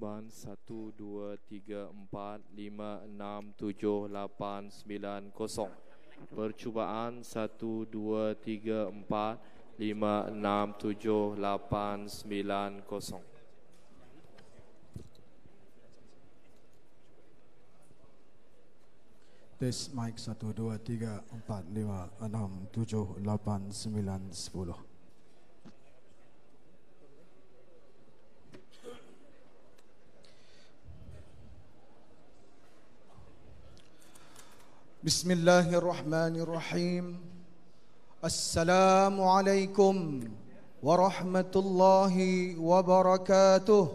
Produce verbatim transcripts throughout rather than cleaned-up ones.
percubaan satu, dua, tiga, empat, lima, enam, tujuh, lapan, sembilan, kosong. Percubaan satu, dua, tiga, empat, lima, enam, tujuh, lapan, sembilan, kosong. Tes mic satu, dua, tiga, empat, lima, enam, tujuh, lapan, sembilan, sepuluh. Bismillahirrahmanirrahim. Assalamualaikum warahmatullahi wabarakatuh.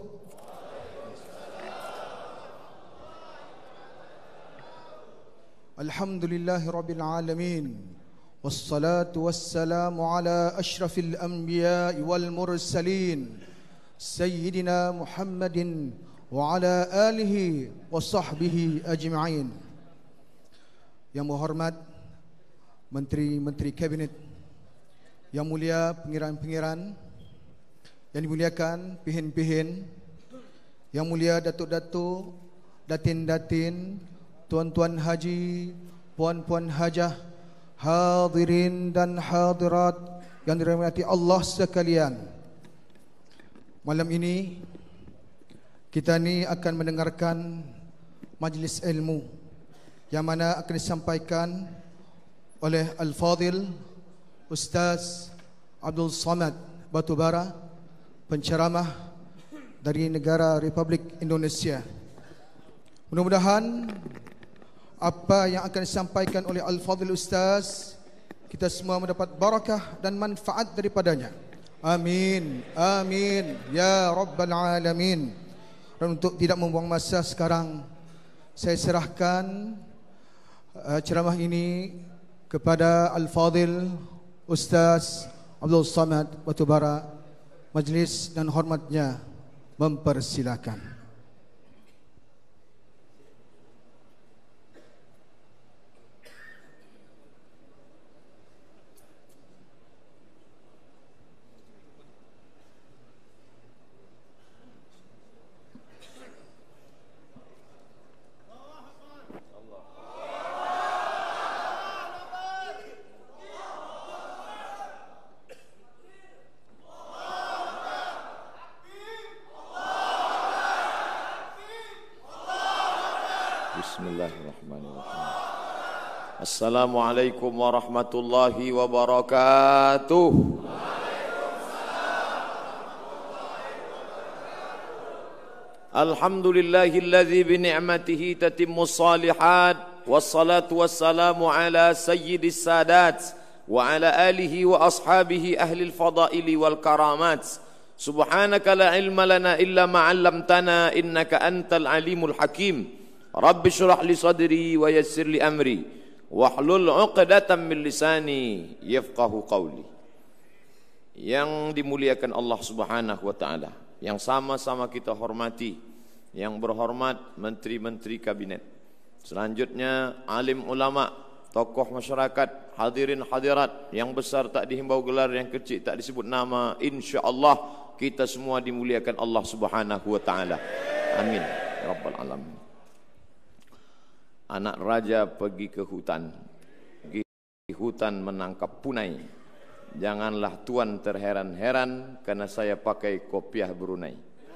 Alhamdulillahi rabbil alamin. Wassalatu wassalamu ala ashrafil anbiya'i wal mursalin Sayyidina Muhammadin wa ala alihi wa sahbihi ajma'in. Yang berhormat Menteri-Menteri Kabinet, yang mulia pengiran-pengiran, yang dimuliakan pihin-pihin, yang mulia datuk-datuk, datin-datin, tuan-tuan haji, puan-puan hajah, hadirin dan hadirat yang dirahmati Allah sekalian. Malam ini kita ni akan mendengarkan majlis ilmu yang mana akan disampaikan oleh Al-Fadhil Ustaz Abdul Samad Batubara, penceramah dari negara Republik Indonesia. Mudah-mudahan apa yang akan disampaikan oleh Al-Fadhil Ustaz, kita semua mendapat barakah dan manfaat daripadanya. Amin, amin, ya Rabbal Alamin. Dan untuk tidak membuang masa sekarang, saya serahkan uh, ceramah ini kepada Al-Fadhil Ustaz Abdul Samad Batubara. Majlis dan hormatnya mempersilakan. Bismillahirrahmanirrahim. Assalamualaikum warahmatullahi wabarakatuh. Alhamdulillahilladzi bi ni'matihi tatimmus shalihat, wassalatu wassalamu ala sayyidis sadat wa ala alihi wa ashabihi ahlil fadaili wal karamat. Subhanaka la ilma lana illa ma 'allamtana innaka antal alimul hakim. Rabbi syrah li sadri wa yassir li amri wahlul 'uqdatam min lisani yafqahu qawli. Yang dimuliakan Allah Subhanahu wa taala, yang sama-sama kita hormati, yang berhormat menteri-menteri kabinet, selanjutnya alim ulama, tokoh masyarakat, hadirin hadirat, yang besar tak dihimbau gelar, yang kecil tak disebut nama, insya-Allah kita semua dimuliakan Allah Subhanahu wa taala. Amin ya rabbal alamin. Anak raja pergi ke hutan, pergi ke hutan menangkap punai. Janganlah tuan terheran-heran karena saya pakai kopiah Brunei.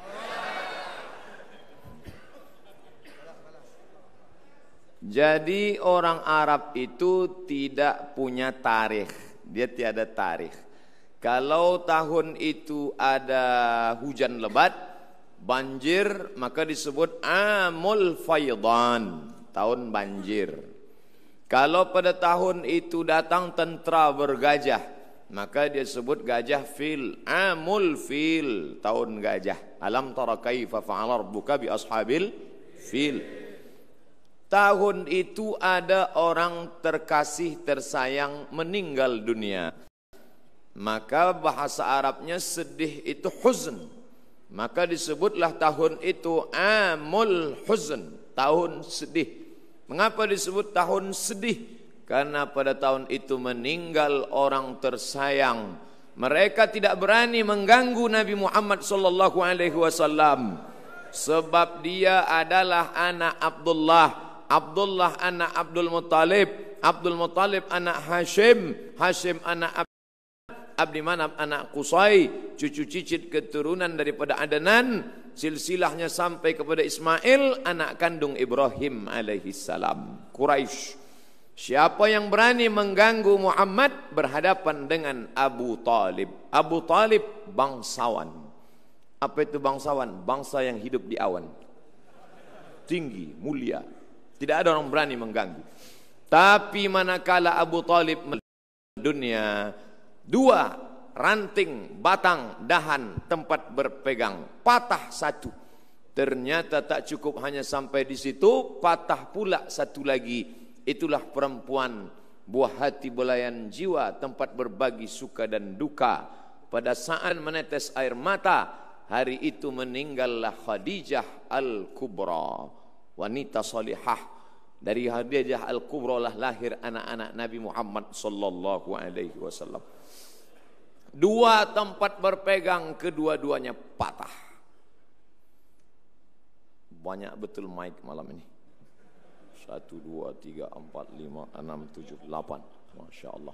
Jadi orang Arab itu tidak punya tarikh, dia tiada tarikh. Kalau tahun itu ada hujan lebat, banjir, maka disebut amul faydan, tahun banjir. Kalau pada tahun itu datang tentera bergajah, maka dia sebut gajah fil, amul fil, tahun gajah. Alam tara kaifa fa'ala rabbuka bi ashabil fil. Tahun itu ada orang terkasih tersayang meninggal dunia, maka bahasa Arabnya sedih itu huzn, maka disebutlah tahun itu amul huzn, tahun sedih. Mengapa disebut tahun sedih? Karena pada tahun itu meninggal orang tersayang. Mereka tidak berani mengganggu Nabi Muhammad sallallahu alaihi wasallam. Sebab dia adalah anak Abdullah, Abdullah anak Abdul Muttalib, Abdul Muttalib anak Hashim, Hashim anak Ab Abdi Manaf anak Qusay, cucu cicit keturunan daripada Adnan, silsilahnya sampai kepada Ismail, anak kandung Ibrahim alaihi salam. Quraisy. Siapa yang berani mengganggu Muhammad berhadapan dengan Abu Talib. Abu Talib bangsawan. Apa itu bangsawan? Bangsa yang hidup di awan. Tinggi, mulia. Tidak ada orang berani mengganggu. Tapi manakala Abu Talib dunia, dua ranting, batang, dahan, tempat berpegang, patah satu. Ternyata tak cukup hanya sampai di situ, patah pula satu lagi. Itulah perempuan, buah hati belayan jiwa, tempat berbagi suka dan duka. Pada saat menetes air mata, hari itu meninggallah Khadijah Al-Kubra, wanita salihah. Dari Khadijah Al-Kubra lah lahir anak-anak Nabi Muhammad sallallahu alaihi wasallam. Dua tempat berpegang, kedua-duanya patah. Banyak betul mic malam ini. Satu, dua, tiga, empat, lima, enam, tujuh, delapan. Masya Allah.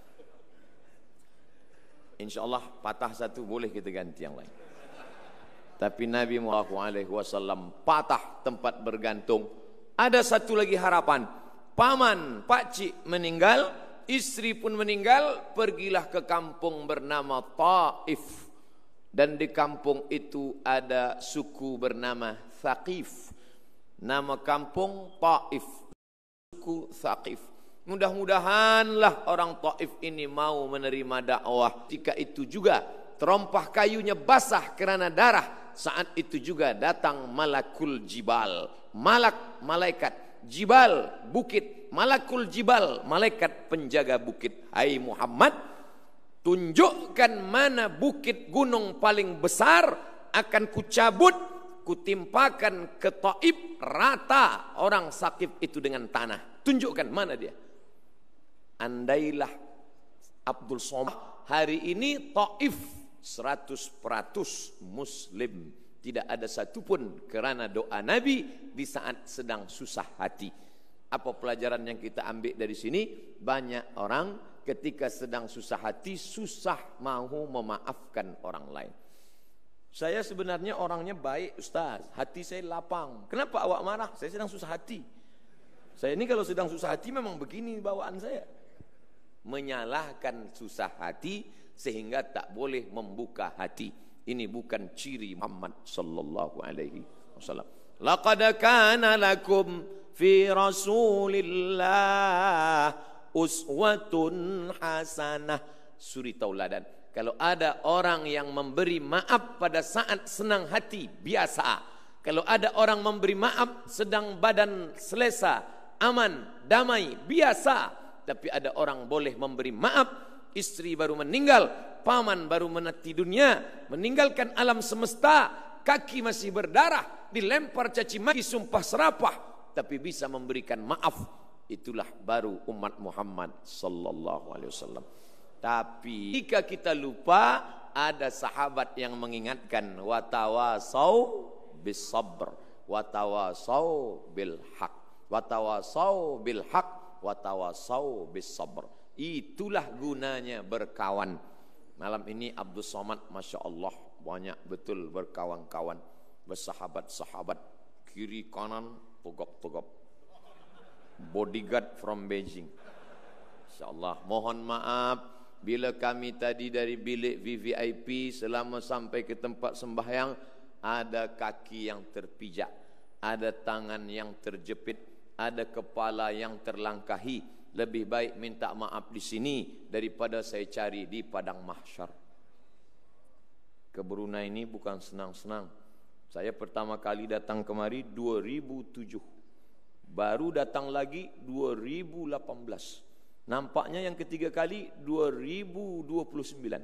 Insya Allah patah satu boleh kita ganti yang lain. Tapi Nabi Muhammad sallallahu alaihi wasallam patah tempat bergantung. Ada satu lagi harapan. Paman, pakcik meninggal, istri pun meninggal, pergilah ke kampung bernama Taif. Dan di kampung itu ada suku bernama Thaqif. Nama kampung Taif, suku Thaqif. Mudah-mudahanlah orang Taif ini mau menerima dakwah. Ketika itu juga terompah kayunya basah kerana darah. Saat itu juga datang Malakul Jibal. Malak, malaikat. Jibal, bukit. Malakul Jibal, malaikat penjaga bukit. Hai Muhammad, tunjukkan mana bukit gunung paling besar, akan kucabut, kutimpakan ke Taif, rata orang Thaqif itu dengan tanah. Tunjukkan mana dia. Andailah Abdul Somad hari ini Taif seratus peratus Muslim, tidak ada satupun kerana doa Nabi di saat sedang susah hati. Apa pelajaran yang kita ambil dari sini? Banyak orang ketika sedang susah hati susah mahu memaafkan orang lain. Saya sebenarnya orangnya baik Ustaz, hati saya lapang. Kenapa awak marah? Saya sedang susah hati. Saya ini kalau sedang susah hati memang begini bawaan saya. Menyalahkan susah hati sehingga tak boleh membuka hati. Ini bukan ciri Muhammad sallallahu alaihi wasallam. Laqad kana lakum fi Rasulillah uswatun hasanah. Suri tauladan. Kalau ada orang yang memberi maaf pada saat senang hati, biasa. Kalau ada orang memberi maaf sedang badan selesa, aman, damai, biasa. Tapi ada orang boleh memberi maaf, istri baru meninggal, paman baru menati dunia, meninggalkan alam semesta, kaki masih berdarah, dilempar caci maki, sumpah serapah, tapi bisa memberikan maaf. Itulah baru umat Muhammad sallallahu alaihi wasallam. Tapi jika kita lupa, ada sahabat yang mengingatkan, watawasau bis sabr, watawasau bil haq, watawasau bil haq, watawasau bis sabr. Itulah gunanya berkawan. Malam ini Abdul Somad, Masya Allah, banyak betul berkawan-kawan, bersahabat-sahabat, kiri kanan togop-togop, bodyguard from Beijing. Masya Allah, mohon maaf bila kami tadi dari bilik V V I P selama sampai ke tempat sembahyang, ada kaki yang terpijak, ada tangan yang terjepit, ada kepala yang terlangkahi. Lebih baik minta maaf di sini daripada saya cari di padang mahsyar. Ke Brunei ini bukan senang-senang. Saya pertama kali datang kemari dua ribu tujuh. Baru datang lagi dua ribu lapan belas. Nampaknya yang ketiga kali dua ribu dua puluh sembilan.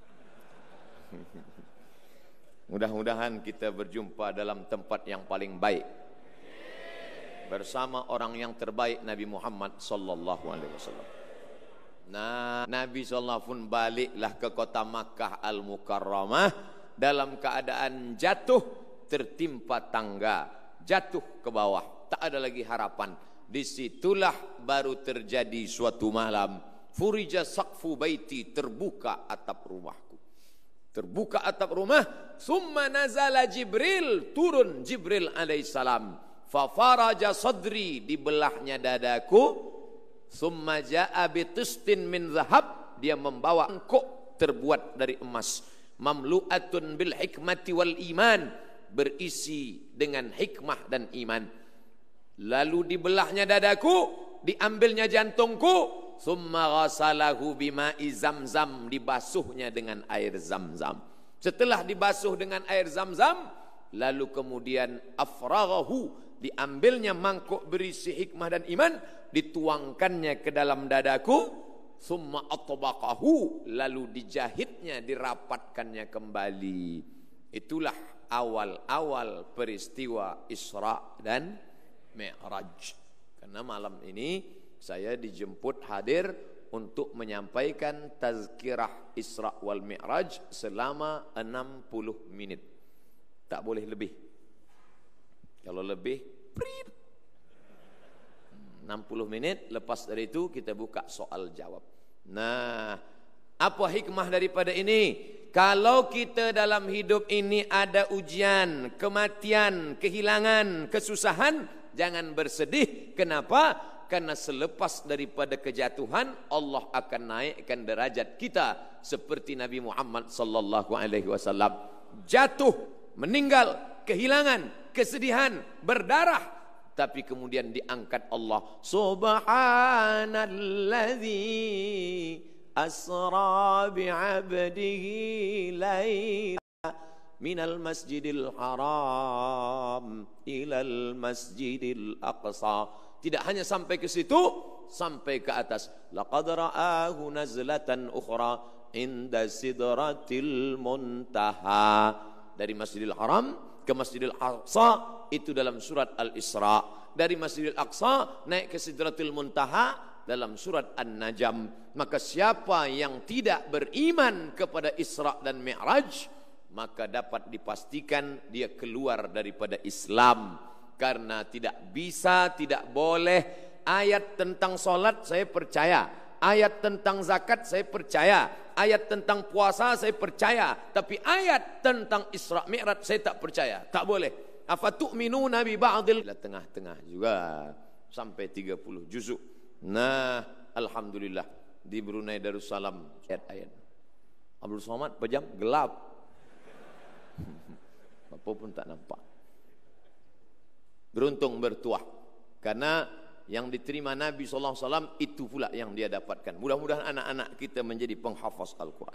Mudah-mudahan kita berjumpa dalam tempat yang paling baik, bersama orang yang terbaik, Nabi Muhammad sallallahu alaihi wasallam. Nah, Nabi sallallahu pun baliklah ke kota Makkah Al-Mukarramah dalam keadaan jatuh tertimpa tangga, jatuh ke bawah, tak ada lagi harapan. Disitulah baru terjadi suatu malam, furija saqfu baiti, terbuka atap rumahku. Terbuka atap rumah, summa nazala Jibril, turun Jibril alaihissalam. Fafaraja sadri, dibelahnya dadaku. Summa ja'a bitistin min zahab, dia membawa mangkuk terbuat dari emas. Mamlu'atun bil hikmati wal iman, berisi dengan hikmah dan iman. Lalu dibelahnya dadaku, diambilnya jantungku. Summa ghasalahu bima'i zamzam, dibasuhnya dengan air zamzam. Setelah dibasuh dengan air zamzam, lalu kemudian afraghahu, diambilnya mangkuk berisi hikmah dan iman, dituangkannya ke dalam dadaku. Summa atbaqahu, lalu dijahitnya, dirapatkannya kembali. Itulah awal-awal peristiwa Isra dan Mi'raj. Karena malam ini saya dijemput hadir untuk menyampaikan tazkirah Isra wal Mi'raj selama enam puluh menit. Tak boleh lebih. Kalau lebih, prit. enam puluh menit, lepas dari itu kita buka soal jawab. Nah, apa hikmah daripada ini? Kalau kita dalam hidup ini ada ujian, kematian, kehilangan, kesusahan, jangan bersedih. Kenapa? Karena selepas daripada kejatuhan, Allah akan naikkan derajat kita seperti Nabi Muhammad sallallahu alaihi wasallam. Jatuh, meninggal, kehilangan, kesedihan, berdarah, tapi kemudian diangkat Allah. Subhanalladzi asra bi'abdihi laila minal masjidil haram ilal masjidil aqsa. Tidak hanya sampai ke situ, sampai ke atas. Laqad ra'ahu nazlatan ukhra inda sidratil muntaha. Dari Masjidil Haram ke Masjidil Aqsa, itu dalam surat Al-Isra. Dari Masjidil Aqsa naik ke Sidratil Muntaha dalam surat An-Najm. Maka siapa yang tidak beriman kepada Isra dan Mi'raj, maka dapat dipastikan dia keluar daripada Islam. Karena tidak bisa, tidak boleh. Ayat tentang solat saya percaya, ayat tentang zakat saya percaya, ayat tentang puasa saya percaya, tapi ayat tentang Isra Mi'raj saya tak percaya. Tak boleh. Afatu'minuna bi ba'dil, tengah-tengah juga sampai tiga puluh juzuk. Nah, alhamdulillah di Brunei Darussalam ayat-ayat. Abdul Somad pejam gelap. Bapak pun tak nampak. Beruntung bertuah, karena yang diterima Nabi sallallahu alaihi wasallam itu pula yang dia dapatkan. Mudah-mudahan anak-anak kita menjadi penghafaz Al-Quran.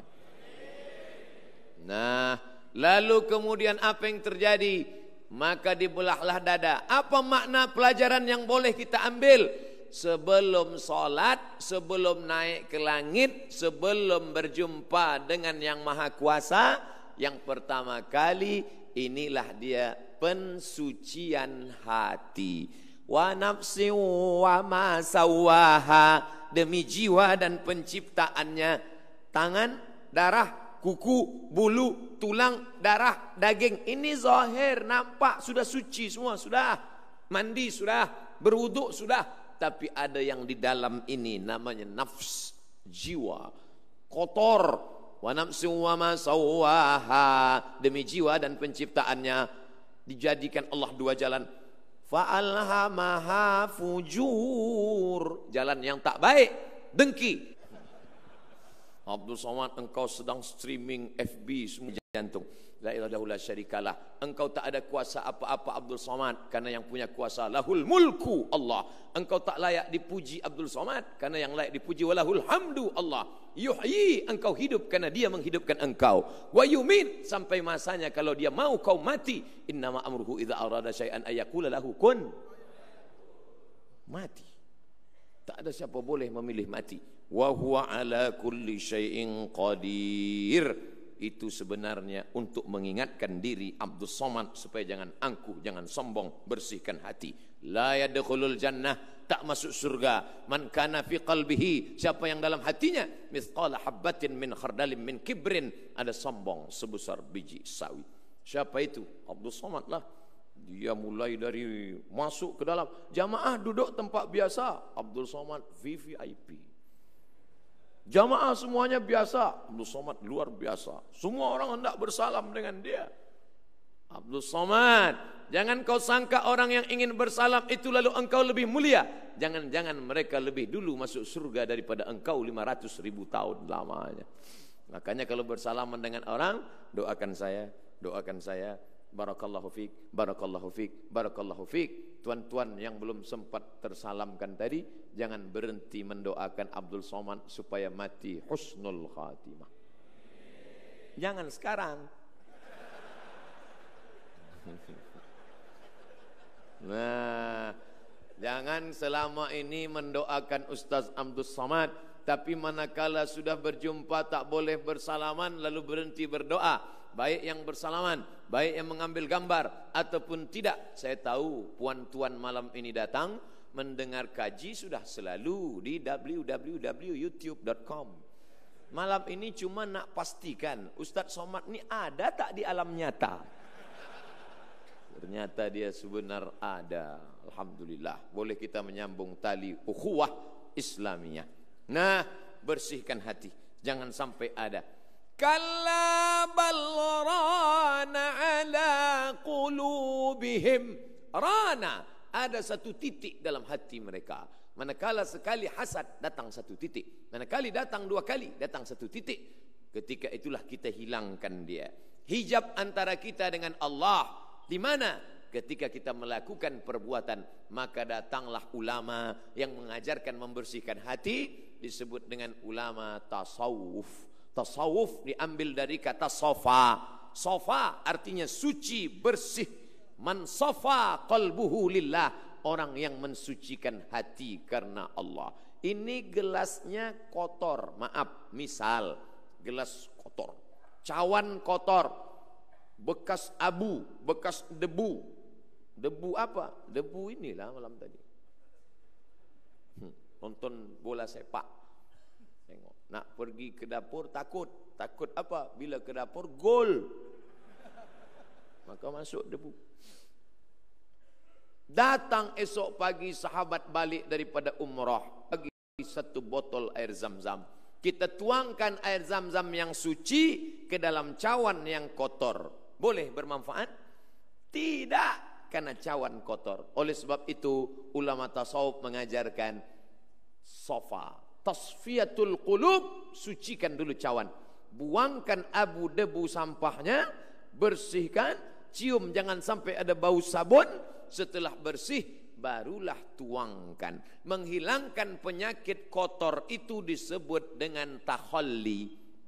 Nah, lalu kemudian apa yang terjadi? Maka dibelahlah dada. Apa makna pelajaran yang boleh kita ambil? Sebelum solat, sebelum naik ke langit, sebelum berjumpa dengan yang maha kuasa, yang pertama kali inilah dia pensucian hati. Wa nafsi wa ma sawaha, demi jiwa dan penciptaannya. Tangan, darah, kuku, bulu, tulang, darah, daging. Ini zahir, nampak, sudah suci semua, sudah mandi, sudah berwuduk, sudah. Tapi ada yang di dalam ini namanya nafs, jiwa, kotor. Wa nafsi wa ma sawaha, demi jiwa dan penciptaannya. Dijadikan Allah dua jalan. Fa'alhamaha fujur, jalan yang tak baik, dengki. Abdul Somad, engkau sedang streaming F B semua jantung. La ilaha illallah syarikalah. Engkau tak ada kuasa apa-apa Abdul Somad, karena yang punya kuasa lahul mulku Allah. Engkau tak layak dipuji Abdul Somad, karena yang layak dipuji walahul hamdu Allah. Yuhyi, engkau hidup karena dia menghidupkan engkau. Wa yumit, sampai masanya kalau dia mau kau mati. Innama amruhu idza arada syai'an ayaqula lahu kun. Mati. Tak ada siapa boleh memilih mati. Wa huwa ala kulli syai'in qadir. Itu sebenarnya untuk mengingatkan diri Abdul Somad supaya jangan angkuh, jangan sombong, bersihkan hati. La yadkhulul jannah, tak masuk surga. Man kana fi qalbihi, siapa yang dalam hatinya mithqala habbatin min khardalin min kibrin, ada sombong sebesar biji sawi. Siapa itu? Abdul Somad lah. Dia mulai dari masuk ke dalam jamaah duduk tempat biasa, Abdul Somad V V I P. Jamaah semuanya biasa, Abdul Somad luar biasa. Semua orang hendak bersalam dengan dia. Abdul Somad, jangan kau sangka orang yang ingin bersalam itu lalu engkau lebih mulia. Jangan-jangan mereka lebih dulu masuk surga daripada engkau lima ratus ribu tahun lamanya. Makanya kalau bersalaman dengan orang, doakan saya, doakan saya. Barakallahu fiik, barakallahu fiik, barakallahu fiik. Tuan-tuan yang belum sempat tersalamkan tadi, jangan berhenti mendoakan Abdul Somad supaya mati husnul khatimah. Jangan sekarang. Nah, jangan selama ini mendoakan Ustaz Abdul Somad, tapi manakala sudah berjumpa tak boleh bersalaman lalu berhenti berdoa. Baik yang bersalaman, baik yang mengambil gambar ataupun tidak. Saya tahu puan-tuan malam ini datang mendengar kaji sudah selalu di w w w titik youtube titik com. Malam ini cuma nak pastikan Ustaz Somad ni ada tak di alam nyata. Ternyata dia sebenar ada. Alhamdulillah. Boleh kita menyambung tali ukhuwah Islamiyah. Nah, bersihkan hati. Jangan sampai ada. Kalla bal rana ala qulubihim. Rana. Ada satu titik dalam hati mereka. Manakala sekali hasad datang satu titik. Manakala datang dua kali datang satu titik. Ketika itulah kita hilangkan dia. Hijab antara kita dengan Allah. Di mana? Ketika kita melakukan perbuatan, maka datanglah ulama yang mengajarkan membersihkan hati, disebut dengan ulama tasawuf. Tasawuf diambil dari kata sofa. Sofa artinya suci, bersih. Man sofa qalbuhu lillah. Orang yang mensucikan hati karena Allah. Ini gelasnya kotor. Maaf, misal gelas kotor, cawan kotor, bekas abu, bekas debu. Debu apa? Debu inilah malam tadi. Hmm, nonton bola sepak. Tengok. Nak pergi ke dapur takut. Takut apa? Bila ke dapur gol. Maka masuk debu. Datang esok pagi sahabat balik daripada umrah. Bagi satu botol air zam-zam. Kita tuangkan air zam-zam yang suci ke dalam cawan yang kotor. Boleh bermanfaat? Tidak, karena cawan kotor. Oleh sebab itu ulama tasawuf mengajarkan sofa, tasfiyatul qulub, sucikan dulu cawan. Buangkan abu debu sampahnya, bersihkan, cium jangan sampai ada bau sabun. Setelah bersih barulah tuangkan. Menghilangkan penyakit kotor itu disebut dengan takhalli.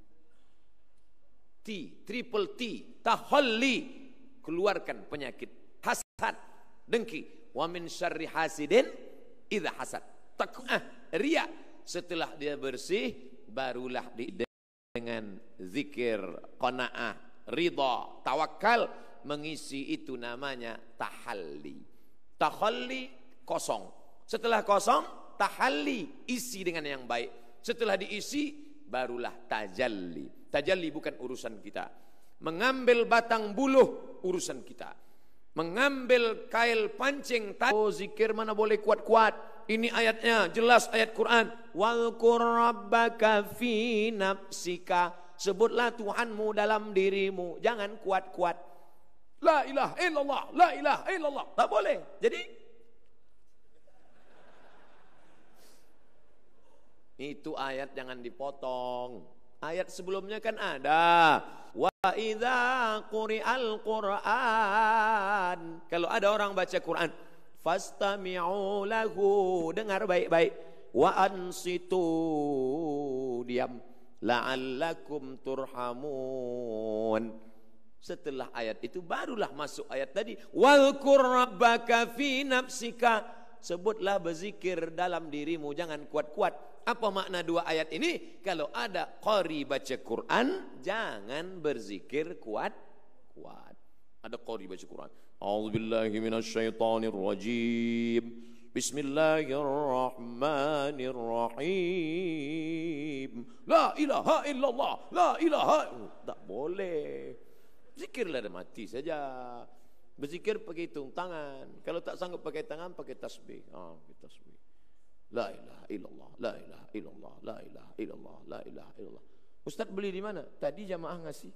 T, triple T, takhalli. Keluarkan penyakit hasad, dengki. Wa min syarri hasidin idza hasad. Takwa, riya. Setelah dia bersih, barulah di dengan zikir, qanaah, ridha, tawakal, mengisi itu namanya tahalli. Tahalli kosong. Setelah kosong, tahalli, isi dengan yang baik. Setelah diisi, barulah tajalli. Tajalli bukan urusan kita. Mengambil batang buluh urusan kita. Mengambil kail pancing. Oh, zikir mana boleh kuat-kuat. Ini ayatnya jelas, ayat Quran. Wadhkur rabbaka fi nafsika. Sebutlah Tuhanmu dalam dirimu. Jangan kuat-kuat. La ilaha illallah, la ilaha illallah. Tak boleh. Jadi itu ayat jangan dipotong. Ayat sebelumnya kan ada. Wa idza quri'al Qur'an. Kalau ada orang baca Quran, fastami'u lahu, dengar baik-baik. Wa ansitu, diam. La'allakum turhamun. Setelah ayat itu barulah masuk ayat tadi. Wadhkur rabbaka fi nafsika. Sebutlah berzikir dalam dirimu, jangan kuat-kuat. Apa makna dua ayat ini? Kalau ada qari baca Quran, jangan berzikir kuat-kuat. Ada qari baca Quran. A'udzubillahi minasyaitonir rajim. Bismillahirrahmanirrahim. La ilaha illallah, la ilaha. Tak boleh. Zikirlah dan mati saja. Berzikir pakai hitung tangan. Kalau tak sanggup pakai tangan, pakai tasbih. Ah, pakai tasbih. La ilaha illallah, la ilaha illallah, la ilaha illallah, la ilaha illallah. Ustaz beli di mana? Tadi jamaah ngasih.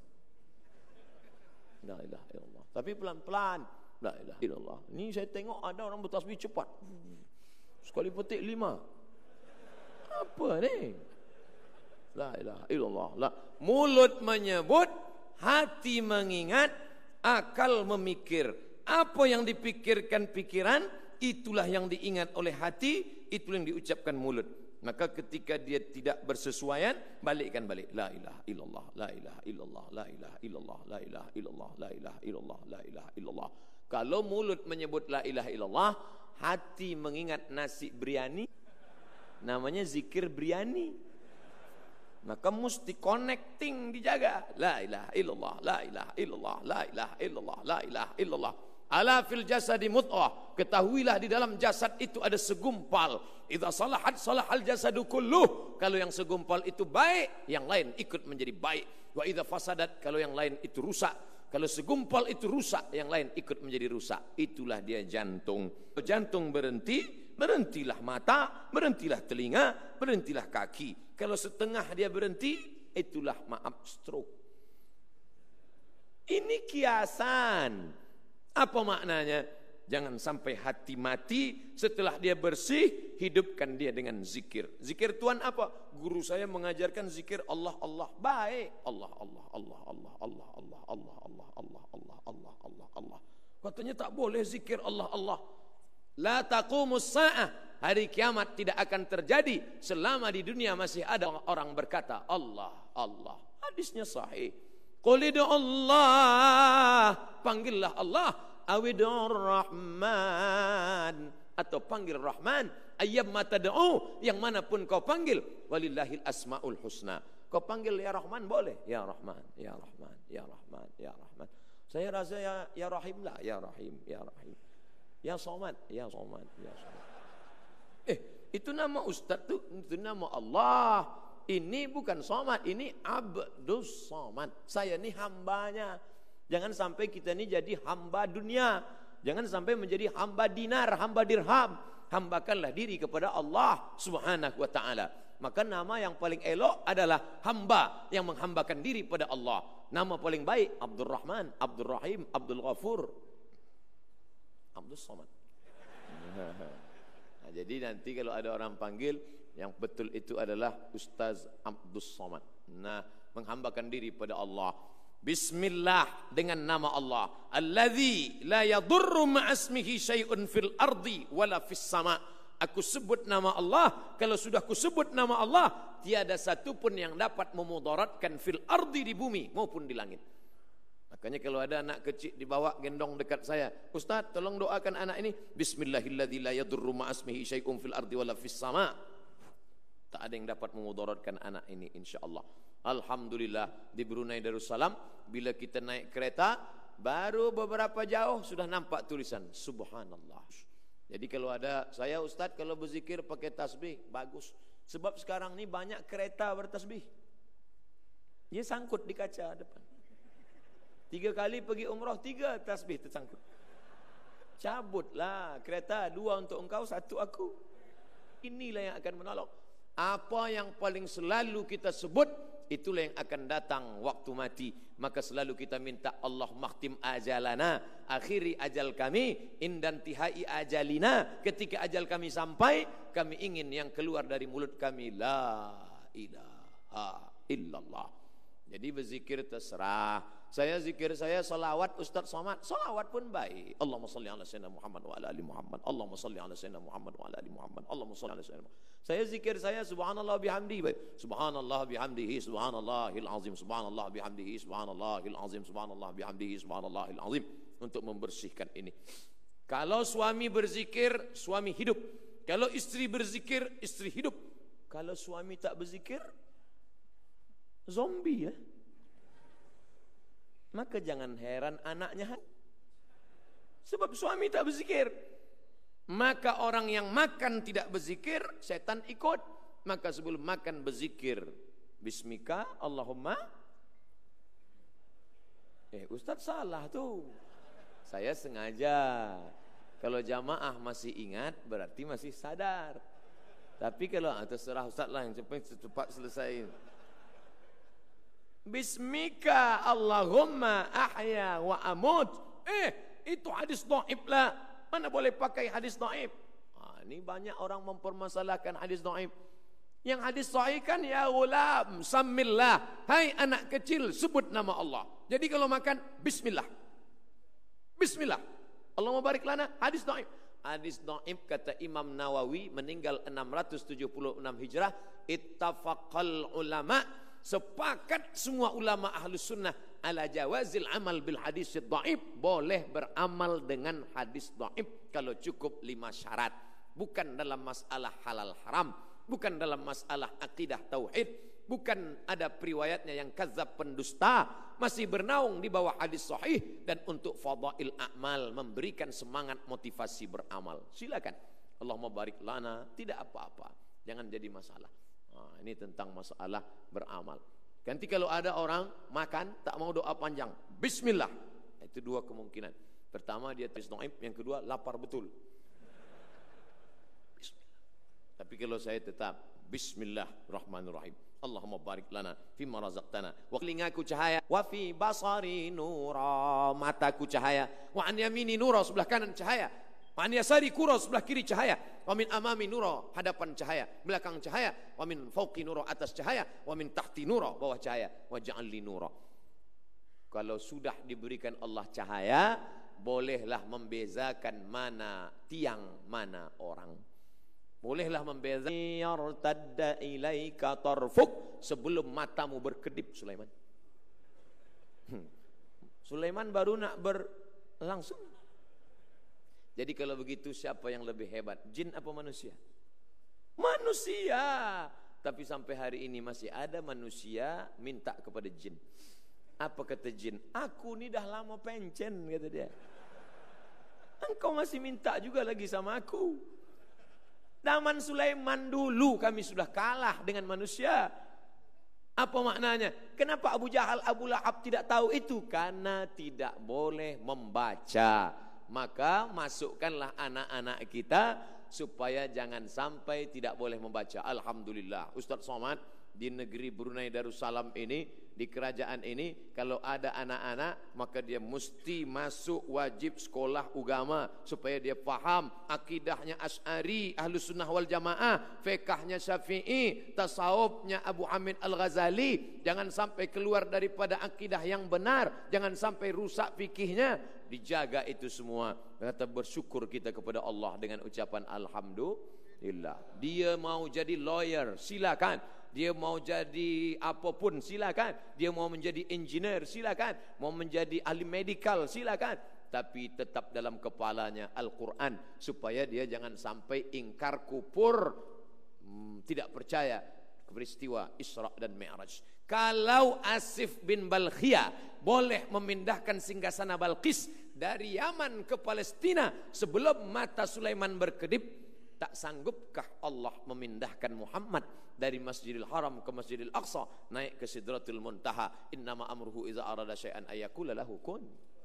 La ilaha illallah. Tapi pelan-pelan. La ilaha illallah. Ini saya tengok ada orang bertasbih cepat. Sekali petik lima. Apa ni? La ilaha illallah. La. Mulut menyebut, hati mengingat, akal memikir. Apa yang dipikirkan pikiran, itulah yang diingat oleh hati, itulah yang diucapkan mulut. Maka ketika dia tidak bersesuaian, balikkan balik. La ilaha illallah, la ilaha illallah, la ilaha illallah, la ilaha illallah, la ilaha illallah, la ilaha illallah. Kalau mulut menyebut la ilaha illallah, hati mengingat nasi biryani, namanya zikir biryani. Maka mesti connecting dijaga. La ilaha illallah, la ilaha illallah, la ilaha illallah, la ilaha illallah. Ala fil jasadi mudghah. Ketahuilah di dalam jasad itu ada segumpal. Idza salahat salahal jasadu kulluh. Kalau yang segumpal itu baik, yang lain ikut menjadi baik. Wa idza fasadat, kalau yang lain itu rusak. Kalau segumpal itu rusak, yang lain ikut menjadi rusak. Itulah dia jantung. Jantung berhenti, berhentilah mata, berhentilah telinga, berhentilah kaki. Kalau setengah dia berhenti, itulah maaf stroke. Ini kiasan. Apa maknanya? Jangan sampai hati mati, setelah dia bersih, hidupkan dia dengan zikir. Zikir Tuhan apa? Guru saya mengajarkan zikir Allah, Allah. Baik. Allah, Allah, Allah, Allah, Allah, Allah, Allah, Allah, Allah, Allah, Allah, Allah, Allah. Katanya tak boleh zikir Allah, Allah. La taqumus sa'ah. Hari kiamat tidak akan terjadi selama di dunia masih ada orang berkata Allah, Allah. Hadisnya sahih. Qul Allah, panggillah Allah, awidur Rahman, atau panggil Rahman, ayyamma tad'u, yang manapun kau panggil, walillahil asmaul husna. Kau panggil ya Rahman boleh, ya Rahman, ya Rahman, ya Rahman, ya Rahman. Saya rasa ya ya Rahim lah, ya Rahim, ya Rahim. Ya Somad, ya Somad, ya Somad. Eh, itu nama Ustaz tuh, itu nama Allah. Ini bukan Somad, ini Abdus Somad. Saya ini hambanya. Jangan sampai kita ini jadi hamba dunia. Jangan sampai menjadi hamba dinar, hamba dirham. Hambakanlah diri kepada Allah Subhanahu wa ta'ala. Maka nama yang paling elok adalah hamba yang menghambakan diri pada Allah. Nama paling baik Abdul Rahman, Abdul Rahim, Abdul Ghafur, Abdus Somad. Nah, jadi nanti kalau ada orang panggil, yang betul itu adalah Ustaz Abdus Somad. Nah, menghambakan diri pada Allah. Bismillah, dengan nama Allah. Alladzi la yadurru ma'asmihi syai'un fil ardi wala fis sama'. Aku sebut nama Allah. Kalau sudah aku sebut nama Allah, tiada satu pun yang dapat memudaratkan fil ardi, di bumi maupun di langit. Makanya kalau ada anak kecil dibawa gendong dekat saya, Ustaz tolong doakan anak ini, Bismillahilladzi la yadurru ma'asmihi syai'un fil ardi wala fis sama'. Tak ada yang dapat memudaratkan anak ini, insyaallah. Alhamdulillah, di Brunei Darussalam bila kita naik kereta, baru beberapa jauh sudah nampak tulisan Subhanallah. Jadi kalau ada, saya Ustaz kalau berzikir pakai tasbih, bagus. Sebab sekarang ni banyak kereta bertasbih. Dia sangkut di kaca depan. Tiga kali pergi umrah, tiga tasbih tersangkut. Cabutlah kereta, dua untuk engkau, satu aku. Inilah yang akan menolong. Apa yang paling selalu kita sebut, itulah yang akan datang waktu mati. Maka selalu kita minta Allah makhtim ajalana, akhiri ajal kami, indan tihai ajalina. Ketika ajal kami sampai, kami ingin yang keluar dari mulut kami la ilaha illallah. Jadi berzikir terserah. Saya zikir saya salawat Ustaz Somad, salawat pun baik. Allahumma salli ala sayyidina Muhammad wa ala ali Muhammad. Allahumma salli ala sayyidina Muhammad wa ala ali Muhammad. Allahumma salli ala sayyidina Muhammad. Saya zikir saya subhanallah bihamdihi. Subhanallah bihamdihi, subhanallahil azim, subhanallah bihamdihi, subhanallahil azim, subhanallah bihamdihi, subhanallahil azim, untuk membersihkan ini. Kalau suami berzikir, suami hidup. Kalau istri berzikir, istri hidup. Kalau suami tak berzikir, zombie ya. Maka jangan heran anaknya, sebab suami tak berzikir. Maka orang yang makan tidak berzikir, setan ikut. Maka sebelum makan berzikir, Bismika Allahumma Eh Ustaz salah tuh. Saya sengaja. Kalau jamaah masih ingat berarti masih sadar. Tapi kalau ah, terserah Ustaz lah yang cepat cepat selesai. Bismika Allahumma ahya wa amut. Eh itu hadis dhaif lah. Mana boleh pakai hadis dhaif? Ah, ini banyak orang mempermasalahkan hadis dhaif. Yang hadis sahih kan ya ghulam samillah, hai anak kecil sebut nama Allah. Jadi kalau makan bismillah. Bismillah. Allahumma barik lana, hadis dhaif. Hadis dhaif kata Imam Nawawi meninggal enam ratus tujuh puluh enam Hijrah, ittafaqal ulama, sepakat semua ulama ahlus sunnah ala jawazil amal bil hadis dhaif, boleh beramal dengan hadis dhaif kalau cukup lima syarat. Bukan dalam masalah halal haram, bukan dalam masalah akidah tauhid, bukan ada periwayatnya yang kadzab pendusta, masih bernaung di bawah hadis sahih, dan untuk fadail a'mal, memberikan semangat motivasi beramal. Silakan. Allahumma barik lana, tidak apa-apa, jangan jadi masalah. Nah, ini tentang masalah beramal. Nanti kalau ada orang makan tak mau doa panjang, bismillah. Itu dua kemungkinan. Pertama dia hadis dhaif, yang kedua lapar betul. Tapi kalau saya tetap bismillahirrahmanirrahim, Allahumma barik lana fima razaqtana, wa telingaku cahaya, wa fi basari nura, mataku cahaya, wa an yamini nura, sebelah kanan cahaya, wa an yasari kura, sebelah kiri cahaya, wa min amami nura, hadapan cahaya, belakang cahaya, wa min fawqi nura, atas cahaya, wa min tahti nura, bawah cahaya, wa ja'alli nura. Kalau sudah diberikan Allah cahaya, bolehlah membezakan mana tiang, mana orang. Bolehlah membezakan yartadda ilaika tarfuk, sebelum matamu berkedip. Sulaiman hmm. Sulaiman baru nak berlangsung. Jadi kalau begitu siapa yang lebih hebat, jin apa manusia? Manusia. Tapi sampai hari ini masih ada manusia minta kepada jin. Apa kata jin? Aku ni dah lama pencen, kata dia. Engkau masih minta juga lagi sama aku. Zaman Sulaiman dulu kami sudah kalah dengan manusia. Apa maknanya? Kenapa Abu Jahal, Abu Lahab tidak tahu itu? Karena tidak boleh membaca. Maka masukkanlah anak-anak kita supaya jangan sampai tidak boleh membaca. Alhamdulillah, Ustaz Somad di negeri Brunei Darussalam ini, di kerajaan ini, kalau ada anak-anak maka dia mesti masuk wajib sekolah agama supaya dia faham akidahnya Asy'ari, Ahlus Sunnah wal Jamaah, fiqhnya Syafi'i, tasawufnya Abu Hamid Al-Ghazali. Jangan sampai keluar daripada akidah yang benar, jangan sampai rusak fikihnya. Dijaga itu semua. Kata bersyukur kita kepada Allah dengan ucapan alhamdulillah. Dia mau jadi lawyer, silakan. Dia mau jadi apapun, silakan. Dia mau menjadi engineer, silakan. Mau menjadi ahli medical, silakan. Tapi tetap dalam kepalanya Al-Quran, supaya dia jangan sampai ingkar kufur, hmm, tidak percaya peristiwa Isra dan Mi'raj. Kalau Asif bin Balkhiyah boleh memindahkan singgasana Balqis dari Yaman ke Palestina sebelum mata Sulaiman berkedip, tak sanggupkah Allah memindahkan Muhammad dari Masjidil Haram ke Masjidil Aqsa, naik ke Sidratul Muntaha? Innama amruhu iza arada syai'an ayyakula lahu kun.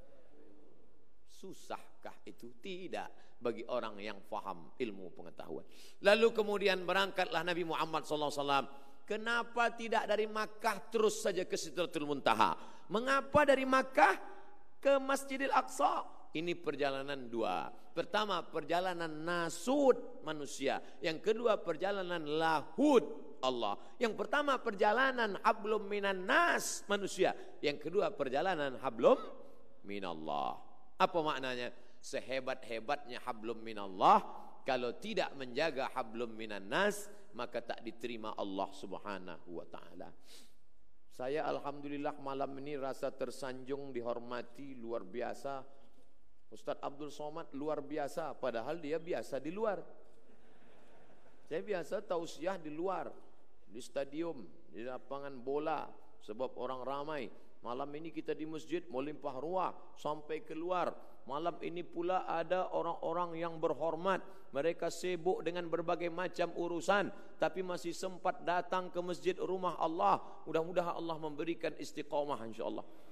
Susahkah itu? Tidak, bagi orang yang faham ilmu pengetahuan. Lalu kemudian berangkatlah Nabi Muhammad sallallahu alaihi wasallam. Kenapa tidak dari Makkah terus saja ke Sidratul Muntaha? Mengapa dari Makkah ke Masjidil Aqsa? Ini perjalanan dua. Pertama, perjalanan nasud manusia. Yang kedua, perjalanan lahud Allah. Yang pertama, perjalanan hablum minan nas manusia. Yang kedua, perjalanan hablum minallah. Apa maknanya? Sehebat-hebatnya hablum minallah, kalau tidak menjaga hablum minan nas, maka tak diterima Allah Subhanahu wa taala. Saya alhamdulillah malam ini rasa tersanjung, dihormati luar biasa. Ustaz Abdul Somad luar biasa, padahal dia biasa di luar. Saya biasa tausiah di luar, di stadium, di lapangan bola, sebab orang ramai. Malam ini kita di masjid melimpah ruah sampai keluar. Malam ini pula ada orang-orang yang berhormat. Mereka sibuk dengan berbagai macam urusan, tapi masih sempat datang ke masjid rumah Allah. Mudah-mudahan Allah memberikan istiqamah insyaAllah.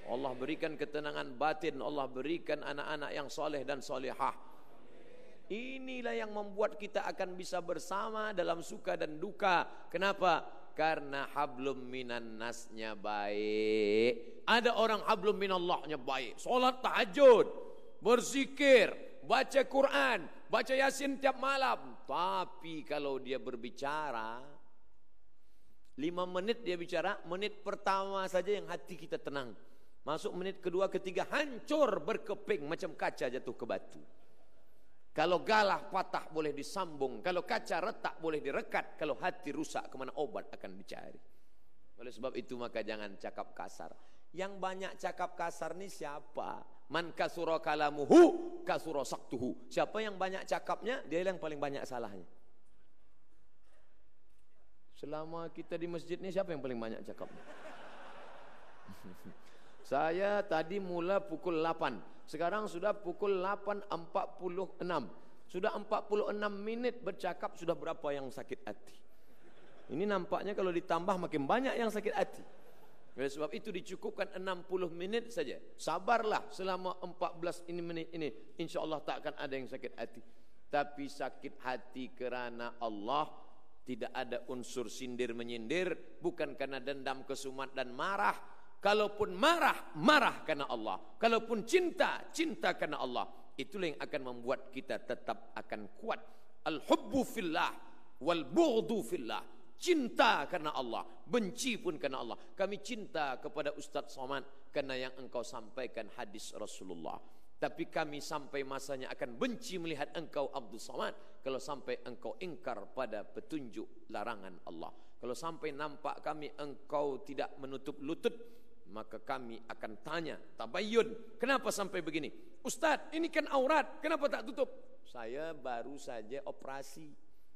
Allah berikan ketenangan batin, Allah berikan anak-anak yang soleh dan solehah. Inilah yang membuat kita akan bisa bersama dalam suka dan duka. Kenapa? Karena hablum minan nasnya baik. Ada orang hablum minallahnya baik, solat tahajud, berzikir, baca Quran, baca Yasin tiap malam. Tapi kalau dia berbicara, lima menit dia bicara, menit pertama saja yang hati kita tenang. Masuk menit kedua, ketiga, hancur berkeping macam kaca jatuh ke batu. Kalau galah patah boleh disambung, kalau kaca retak boleh direkat, kalau hati rusak kemana obat akan dicari. Oleh sebab itu maka jangan cakap kasar. Yang banyak cakap kasar ni siapa? Man kasura kalamuhu kasura saktuhu. Siapa yang banyak cakapnya, dia yang paling banyak salahnya. Selama kita di masjid ni siapa yang paling banyak cakapnya? Saya tadi mula pukul delapan. Sekarang sudah pukul delapan empat puluh enam. Sudah empat puluh enam menit bercakap, sudah berapa yang sakit hati. Ini nampaknya kalau ditambah makin banyak yang sakit hati. Oleh sebab itu dicukupkan enam puluh menit saja. Sabarlah selama empat belas ini menit ini. Insya Allah tak akan ada yang sakit hati. Tapi sakit hati kerana Allah. Tidak ada unsur sindir menyindir. Bukan karena dendam, kesumat dan marah. Kalaupun marah, marah karena Allah. Kalaupun cinta, cinta karena Allah. Itulah yang akan membuat kita tetap akan kuat. Al-hubbu fillah wal bughdu fillah. Cinta karena Allah, benci pun karena Allah. Kami cinta kepada Ustaz Somad karena yang engkau sampaikan hadis Rasulullah. Tapi kami sampai masanya akan benci melihat engkau Abdul Somad kalau sampai engkau ingkar pada petunjuk larangan Allah. Kalau sampai nampak kami engkau tidak menutup lutut, maka kami akan tanya, tabayyun, kenapa sampai begini? Ustaz, ini kan aurat, kenapa tak tutup? Saya baru saja operasi.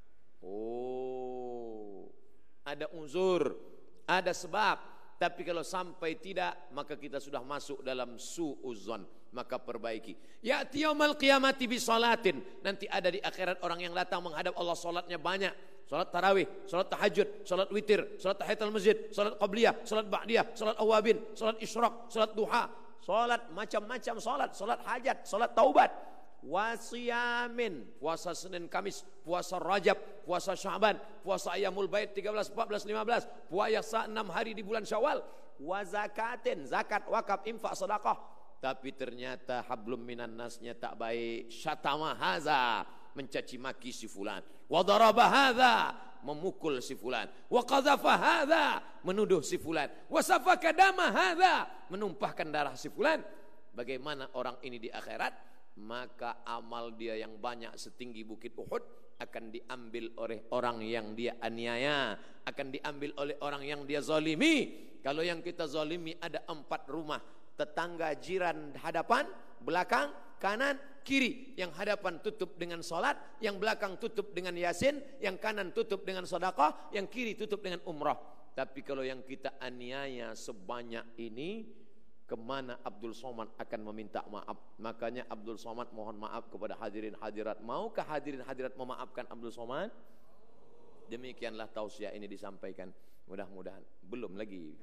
Oh, ada uzur, ada sebab. Tapi kalau sampai tidak, maka kita sudah masuk dalam su'uzon, maka perbaiki. Ya'ti yaumal qiyamati bi salatin. Nanti ada di akhirat orang yang datang menghadap Allah, salatnya banyak. Salat tarawih, salat tahajud, salat witir, salat tahiyatul masjid, salat qabliyah, salat ba'diyah, salat awabin, salat isyraq, salat duha, salat macam-macam salat, salat hajat, salat taubat, wasiyamin, puasa Senin Kamis, puasa Rajab, puasa Syaban, puasa Ayyamul Bait tiga belas, empat belas, lima belas, puasa enam hari di bulan Syawal, wa zakatin, zakat, wakaf, infak, sedekah. Tapi ternyata hablum minan nasnya tak baik. Syatama haza, mencaci maki si fulan. Wa daraba hadza, memukul si fulan. Wa qadhafa hadza, menuduh si fulan. Wa safaka dama hadza, menumpahkan darah si fulan. Bagaimana orang ini di akhirat? Maka amal dia yang banyak setinggi bukit Uhud akan diambil oleh orang yang dia aniaya, akan diambil oleh orang yang dia zalimi. Kalau yang kita zalimi ada empat rumah, tetangga, jiran, hadapan, belakang, kanan, kiri. Yang hadapan tutup dengan solat, yang belakang tutup dengan yasin, yang kanan tutup dengan sedekah, yang kiri tutup dengan umrah. Tapi kalau yang kita aniaya sebanyak ini, kemana Abdul Somad akan meminta maaf? Makanya Abdul Somad mohon maaf kepada hadirin hadirat. Maukah hadirin hadirat memaafkan Abdul Somad? Demikianlah tausiah ini disampaikan. Mudah-mudahan belum lagi.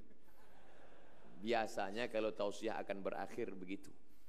Biasanya kalau tausiah akan berakhir begitu.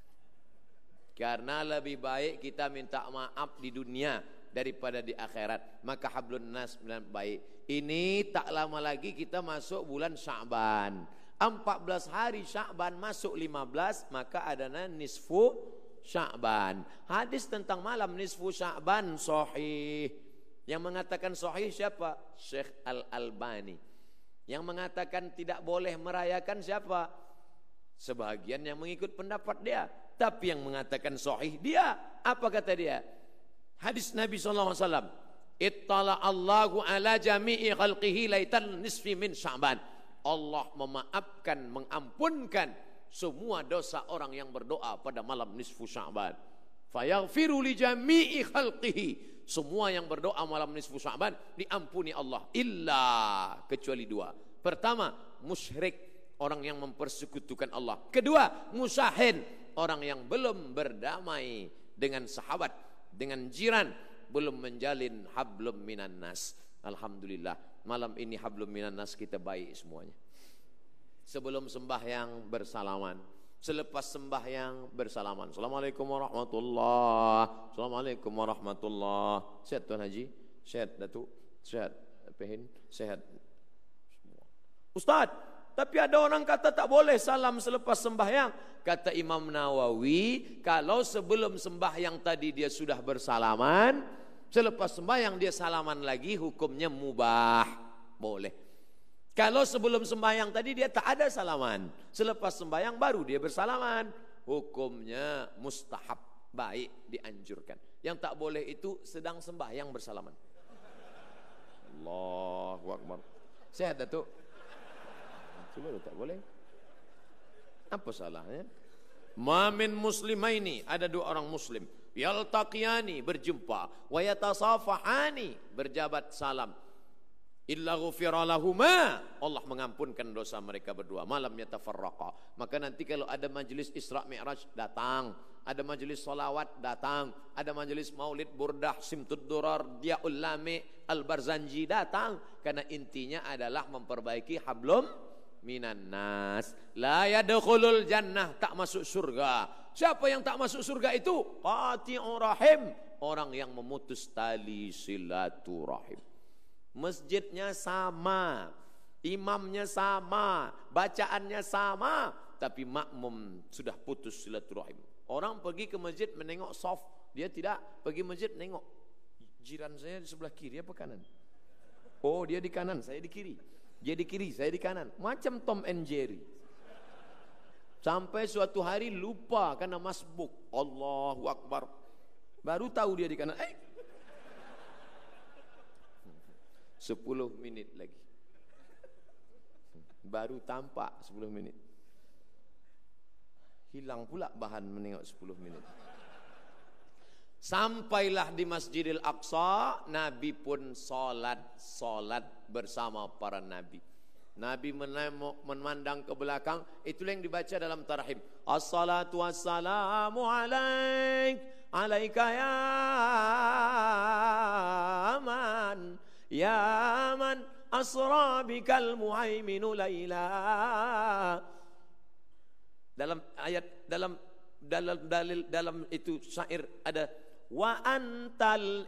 Karena lebih baik kita minta maaf di dunia daripada di akhirat. Maka hablun nas baik. Ini tak lama lagi kita masuk bulan Sya'ban. empat belas hari Sya'ban masuk lima belas, maka adanya nisfu Sya'ban. Hadis tentang malam nisfu Sya'ban sahih. Yang mengatakan sahih siapa? Syekh Al-Albani. Yang mengatakan tidak boleh merayakan siapa? Sebahagian yang mengikut pendapat dia. Tapi yang mengatakan sahih dia, apa kata dia? Hadis Nabi sallallahu alaihi wasallam, ittala Allahu ala jami'i khalqihi laitan nisfi min Sya'ban. Allah memaafkan, mengampunkan semua dosa orang yang berdoa pada malam nisfu Sya'ban. Fayaghfiru li jami'i khalqihi. Semua yang berdoa malam nisfu Sya'ban diampuni Allah, illa kecuali dua. Pertama, musyrik, orang yang mempersekutukan Allah. Kedua, musahin, orang yang belum berdamai dengan sahabat, dengan jiran, belum menjalin hablum minan nas. Alhamdulillah, malam ini hablum minan nas kita baik semuanya. Sebelum sembahyang bersalaman, Selepas sembahyang bersalaman. Assalamualaikum warahmatullahi. Assalamualaikum warahmatullahi. Sehat Tuan Haji? Sehat Datuk? Sehat Pehin? Sehat. Ustaz, tapi ada orang kata tak boleh salam selepas sembahyang. Kata Imam Nawawi, kalau sebelum sembahyang tadi dia sudah bersalaman, selepas sembahyang dia salaman lagi, hukumnya mubah, boleh. Kalau sebelum sembahyang tadi dia tak ada salaman, selepas sembahyang baru dia bersalaman, hukumnya mustahab, baik, dianjurkan. Yang tak boleh itu sedang sembahyang bersalaman. Allahu Akbar. Sehat Datuk? Cuma tak boleh. Apa salahnya? Ma min muslimaini, ada dua orang muslim, yaltaqiyani, berjumpa, wa yatasafahani, berjabat salam, illa ghufira lahuma, Allah mengampunkan dosa mereka berdua, malam yatafarraqa. Maka nanti kalau ada majlis Isra Mi'raj, datang. Ada majlis solawat, datang. Ada majlis maulid burdah simtud durar diaul lami al-barzanji, datang. Karena intinya adalah memperbaiki hablum minan nas. La yadkhulul jannah, tak masuk surga. Siapa yang tak masuk surga itu? Qati'ur rahim, orang yang memutus tali silaturahim. Masjidnya sama, imamnya sama, bacaannya sama, tapi makmum sudah putus silaturahim. Orang pergi ke masjid menengok soft, dia tidak pergi masjid nengok jiran saya di sebelah kiri apa kanan. Oh, dia di kanan, saya di kiri. Dia di kiri, saya di kanan. Macam Tom and Jerry. Sampai suatu hari lupa karena masbuk. Allahu Akbar. Baru tahu dia di kanan. Eh. Sepuluh minit lagi. Baru tampak sepuluh minit. Hilang pula bahan menengok sepuluh minit. Sampailah di Masjidil Aqsa, Nabi pun solat, solat bersama para Nabi. Nabi menengok, memandang ke belakang, itulah yang dibaca dalam tarhim. As-salatu wassalamu alaik, alaika ya man, ya man asra bikal muhaiminu layla. Dalam ayat, dalam dalam dalil, dalam itu syair ada wa antal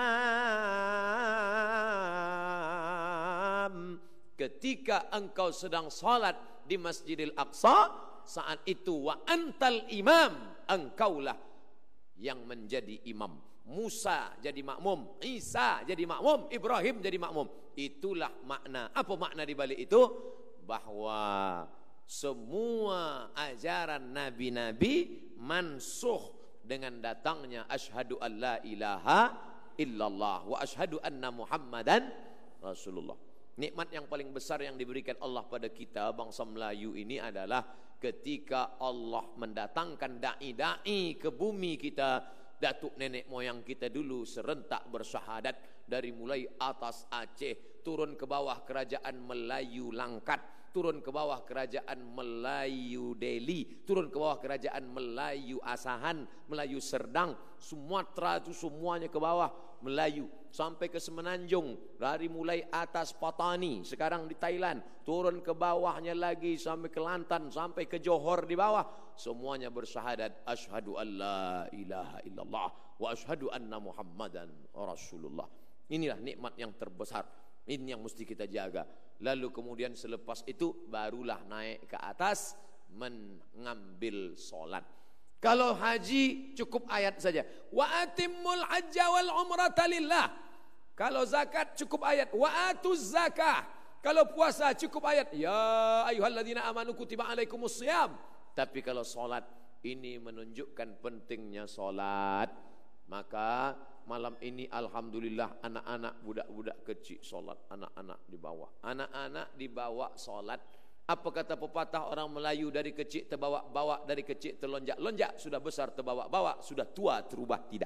imam, ketika engkau sedang salat di Masjidil Aqsa, saat itu wa antal imam, engkaulah yang menjadi imam. Musa jadi makmum, Isa jadi makmum, Ibrahim jadi makmum. Itulah makna. Apa makna di balik itu? Bahwa semua ajaran nabi-nabi mansuh dengan datangnya asyhadu an la ilaha illallah wa asyhadu anna muhammadan rasulullah. Nikmat yang paling besar yang diberikan Allah pada kita bangsa Melayu ini adalah ketika Allah mendatangkan dai-dai ke bumi kita. Datuk nenek moyang kita dulu serentak bersyahadat, dari mulai atas Aceh turun ke bawah kerajaan Melayu Langkat, turun ke bawah kerajaan Melayu Delhi, turun ke bawah kerajaan Melayu Asahan, Melayu Serdang, Sumatera itu semuanya ke bawah Melayu, sampai ke Semenanjung, dari mulai atas Patani sekarang di Thailand, turun ke bawahnya lagi sampai ke Kelantan, sampai ke Johor di bawah, semuanya bersyahadat asyhadu an la ilaha illallah wa asyhadu anna muhammadan rasulullah. Inilah nikmat yang terbesar, ini yang mesti kita jaga. Lalu kemudian selepas itu barulah naik ke atas mengambil solat. Kalau haji cukup ayat saja, wa atimmul hajja wal umrata lillah. Kalau zakat cukup ayat, wa atuz zakah. Kalau puasa cukup ayat, ya ayyuhalladzina amanu kutiba alaikumus shiyam. Tapi kalau solat, ini menunjukkan pentingnya solat. Maka malam ini alhamdulillah anak-anak budak-budak kecil solat, anak-anak di bawah, anak-anak dibawa solat. Apa kata pepatah orang Melayu, dari kecil terbawa-bawa, dari kecil terlonjak-lonjak, sudah besar terbawa-bawa, sudah tua terubah tidak.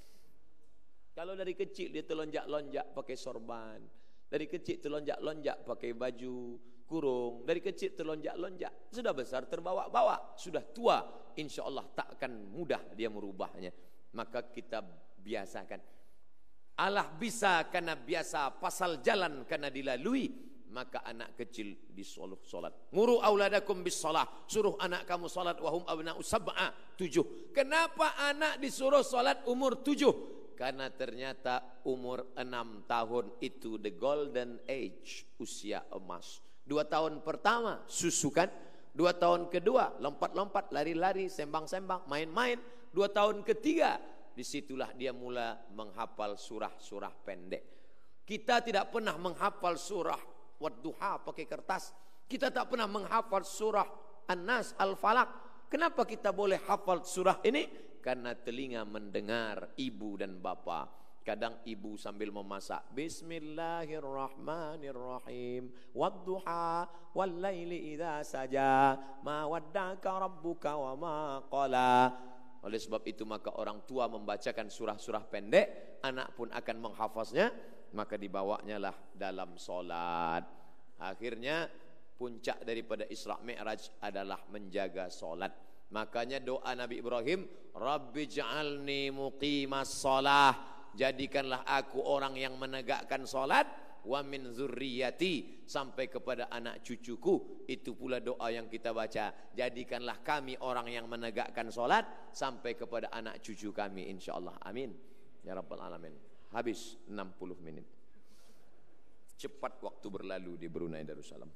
Kalau dari kecil dia terlonjak-lonjak pakai sorban, dari kecil terlonjak-lonjak pakai baju kurung, dari kecil terlonjak-lonjak, sudah besar terbawa-bawa, sudah tua, insya Allah tak akan mudah dia merubahnya. Maka kita biasakan. Allah bisa karena biasa, pasal jalan karena dilalui. maka anak kecil disuruh solat. Nguru auladakum bis salah, suruh anak kamu solat. Wahum abna'u sab'a, tujuh. Kenapa anak disuruh solat umur tujuh? Karena ternyata umur enam tahun itu the golden age, usia emas. Dua tahun pertama susukan, dua tahun kedua lompat-lompat, lari-lari, sembang-sembang, main-main. Dua tahun ketiga disitulah dia mula menghafal surah-surah pendek. Kita tidak pernah menghafal surah Wadduha pakai kertas. Kita tak pernah menghafal surah An-Nas, Al-Falaq. Kenapa kita boleh hafal surah ini? Karena telinga mendengar ibu dan bapa. Kadang ibu sambil memasak, Bismillahirrahmanirrahim, Wadduha wallaili idza saja, ma waddaka rabbuka wa ma qala. Oleh sebab itu maka orang tua membacakan surah-surah pendek, anak pun akan menghafaznya, maka dibawanya lah dalam solat. Akhirnya puncak daripada Isra Mi'raj adalah menjaga solat. Makanya doa Nabi Ibrahim, Rabbi ja'alni muqimas shalah, jadikanlah aku orang yang menegakkan solat, wa min zurriyati, sampai kepada anak cucuku. Itu pula doa yang kita baca, jadikanlah kami orang yang menegakkan solat sampai kepada anak cucu kami insyaallah. Amin ya rabbal alamin. Habis enam puluh menit. Cepat waktu berlalu di Brunei Darussalam.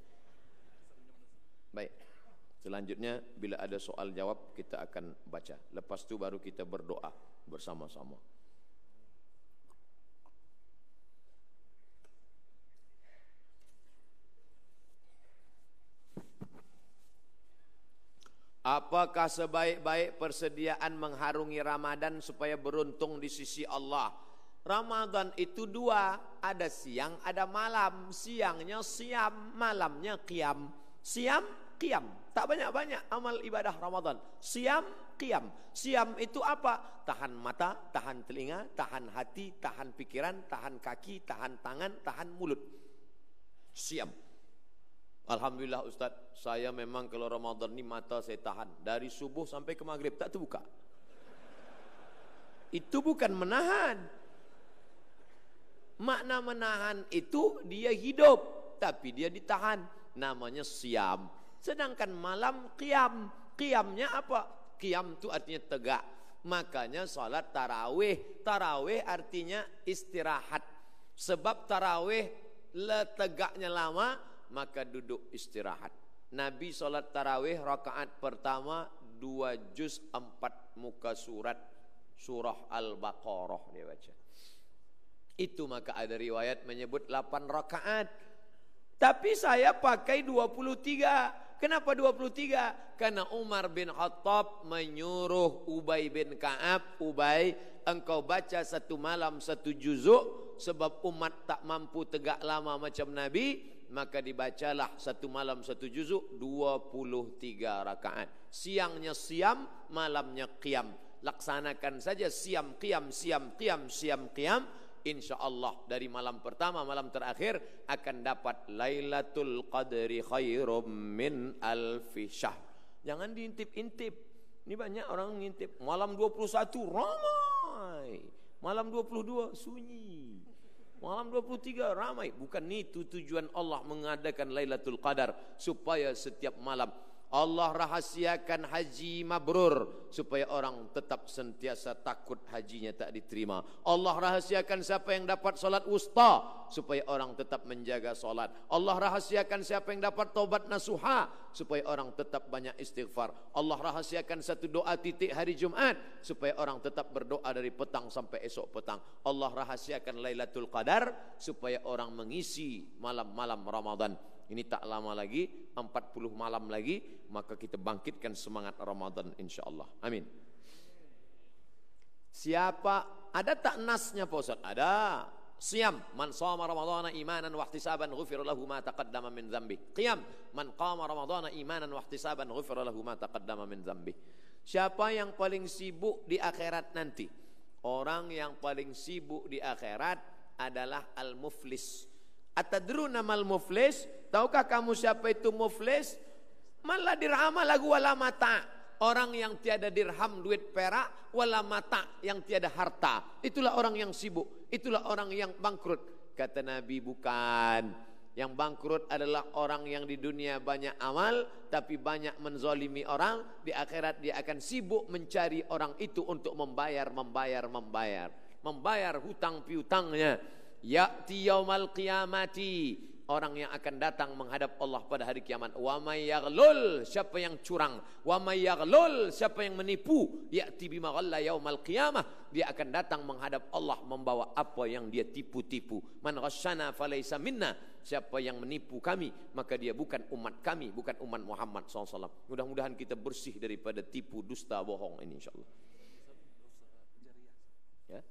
Baik. Selanjutnya bila ada soal jawab kita akan baca. Lepas itu baru kita berdoa bersama-sama. Apakah sebaik-baik persediaan mengharungi Ramadan supaya beruntung di sisi Allah? Ramadan itu dua, ada siang, ada malam. Siangnya siam, malamnya qiyam. Siam, qiyam. Tak banyak-banyak amal ibadah Ramadan. Siam, qiyam. Siam itu apa? Tahan mata, tahan telinga, tahan hati, tahan pikiran, tahan kaki, tahan tangan, tahan mulut. Siam. Alhamdulillah Ustaz, saya memang kalau Ramadan ini mata saya tahan. Dari subuh sampai ke maghrib tak terbuka. Itu bukan menahan. Makna menahan itu dia hidup, tapi dia ditahan. Namanya siam. Sedangkan malam qiyam. Qiyamnya apa? Qiyam itu artinya tegak. Makanya salat tarawih. Tarawih artinya istirahat. Sebab tarawih letegaknya lama, maka duduk istirahat. Nabi salat tarawih rakaat pertama dua juz empat muka surat surah Al-Baqarah dia baca. Itu maka ada riwayat menyebut delapan rakaat. Tapi saya pakai dua puluh tiga. Kenapa dua puluh tiga? Karena Umar bin Khattab menyuruh Ubay bin Ka'ab, Ubay, engkau baca satu malam satu juzuk, sebab umat tak mampu tegak lama macam Nabi, maka dibacalah satu malam satu juzuk, dua puluh tiga rakaat. Siangnya siam, malamnya qiyam. Laksanakan saja siam, qiyam, siam, qiyam, siam, qiyam. InsyaAllah dari malam pertama malam terakhir akan dapat Lailatul Qadri khairum min alfi syahr. Jangan diintip-intip. Ini banyak orang ngintip. Malam dua puluh satu ramai, malam dua puluh dua sunyi, malam dua puluh tiga ramai. Bukan itu tujuan Allah mengadakan Lailatul Qadar, supaya setiap malam Allah rahasiakan haji mabrur, supaya orang tetap sentiasa takut hajinya tak diterima. Allah rahasiakan siapa yang dapat solat wusta, supaya orang tetap menjaga solat. Allah rahasiakan siapa yang dapat taubat nasuha, supaya orang tetap banyak istighfar. Allah rahasiakan satu doa titik hari Jumat, supaya orang tetap berdoa dari petang sampai esok petang. Allah rahasiakan Lailatul Qadar, supaya orang mengisi malam-malam Ramadan. Ini tak lama lagi, empat puluh malam lagi, maka kita bangkitkan semangat Ramadan insyaAllah. Amin. Siapa, ada tak nasnya Pak Ustaz? Ada. Siam, man shama ramadhana imanan wa ihtisaban ghufira lahu ma taqaddama min dhanbi. Qiyam, man qama ramadhana imanan wa ihtisaban ghufira lahu ma taqaddama min dhanbi. Siapa yang paling sibuk di akhirat nanti? Orang yang paling sibuk di akhirat adalah al-muflis. Atadruna mal muflis? Tahukah kamu siapa itu muflis? Malah dirham lagu wala mata. Orang yang tiada dirham duit perak, wala mata yang tiada harta. Itulah orang yang sibuk. Itulah orang yang bangkrut. Kata Nabi, bukan. Yang bangkrut adalah orang yang di dunia banyak amal tapi banyak menzalimi orang. Di akhirat dia akan sibuk mencari orang itu untuk membayar, membayar, membayar. Membayar hutang piutangnya. Ya'ti yaumal qiyamati. Orang yang akan datang menghadap Allah pada hari kiamat. Wa may yaghlul, siapa yang curang. Wa may yaghlul, siapa yang menipu. Ya'ti bima ghalla yaumal qiyamah. Dia akan datang menghadap Allah membawa apa yang dia tipu-tipu. Man ghasyana falaysa minna. Siapa yang menipu kami, maka dia bukan umat kami, bukan umat Muhammad shallallahu alaihi wasallam. Mudah-mudahan kita bersih daripada tipu, dusta, bohong ini insyaallah. Ya.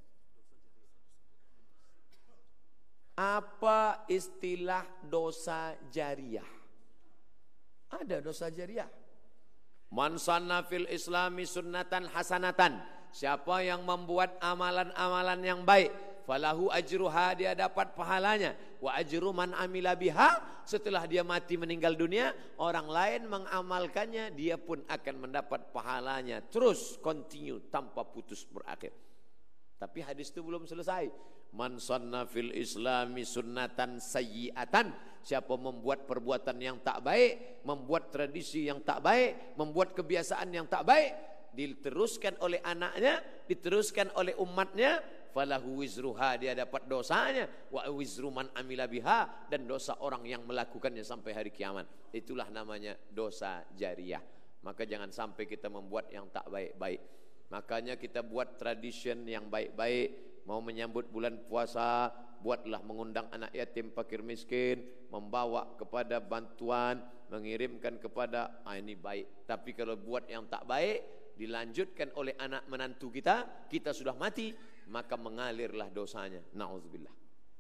Apa istilah dosa jariah? Ada dosa jariah. Man sanna fil islami sunnatan hasanatan. Siapa yang membuat amalan-amalan yang baik, falahu ajruha, dia dapat pahalanya. Wa ajru man amila biha, setelah dia mati meninggal dunia, orang lain mengamalkannya, dia pun akan mendapat pahalanya. Terus continue tanpa putus berakhir. Tapi hadis itu belum selesai. Man sanna fil islami sunnatan sayyi'atan. Siapa membuat perbuatan yang tak baik, membuat tradisi yang tak baik, membuat kebiasaan yang tak baik, diteruskan oleh anaknya, diteruskan oleh umatnya, falahu wizruha, dia dapat dosanya, wa wizru man amila biha, dan dosa orang yang melakukannya sampai hari kiamat. Itulah namanya dosa jariah. Maka jangan sampai kita membuat yang tak baik-baik. Makanya kita buat tradition yang baik-baik. Mau menyambut bulan puasa, buatlah mengundang anak yatim, fakir miskin, membawa kepada bantuan, mengirimkan kepada, ah ini baik. Tapi kalau buat yang tak baik, dilanjutkan oleh anak menantu kita, kita sudah mati, maka mengalirlah dosanya. Na'udzubillah.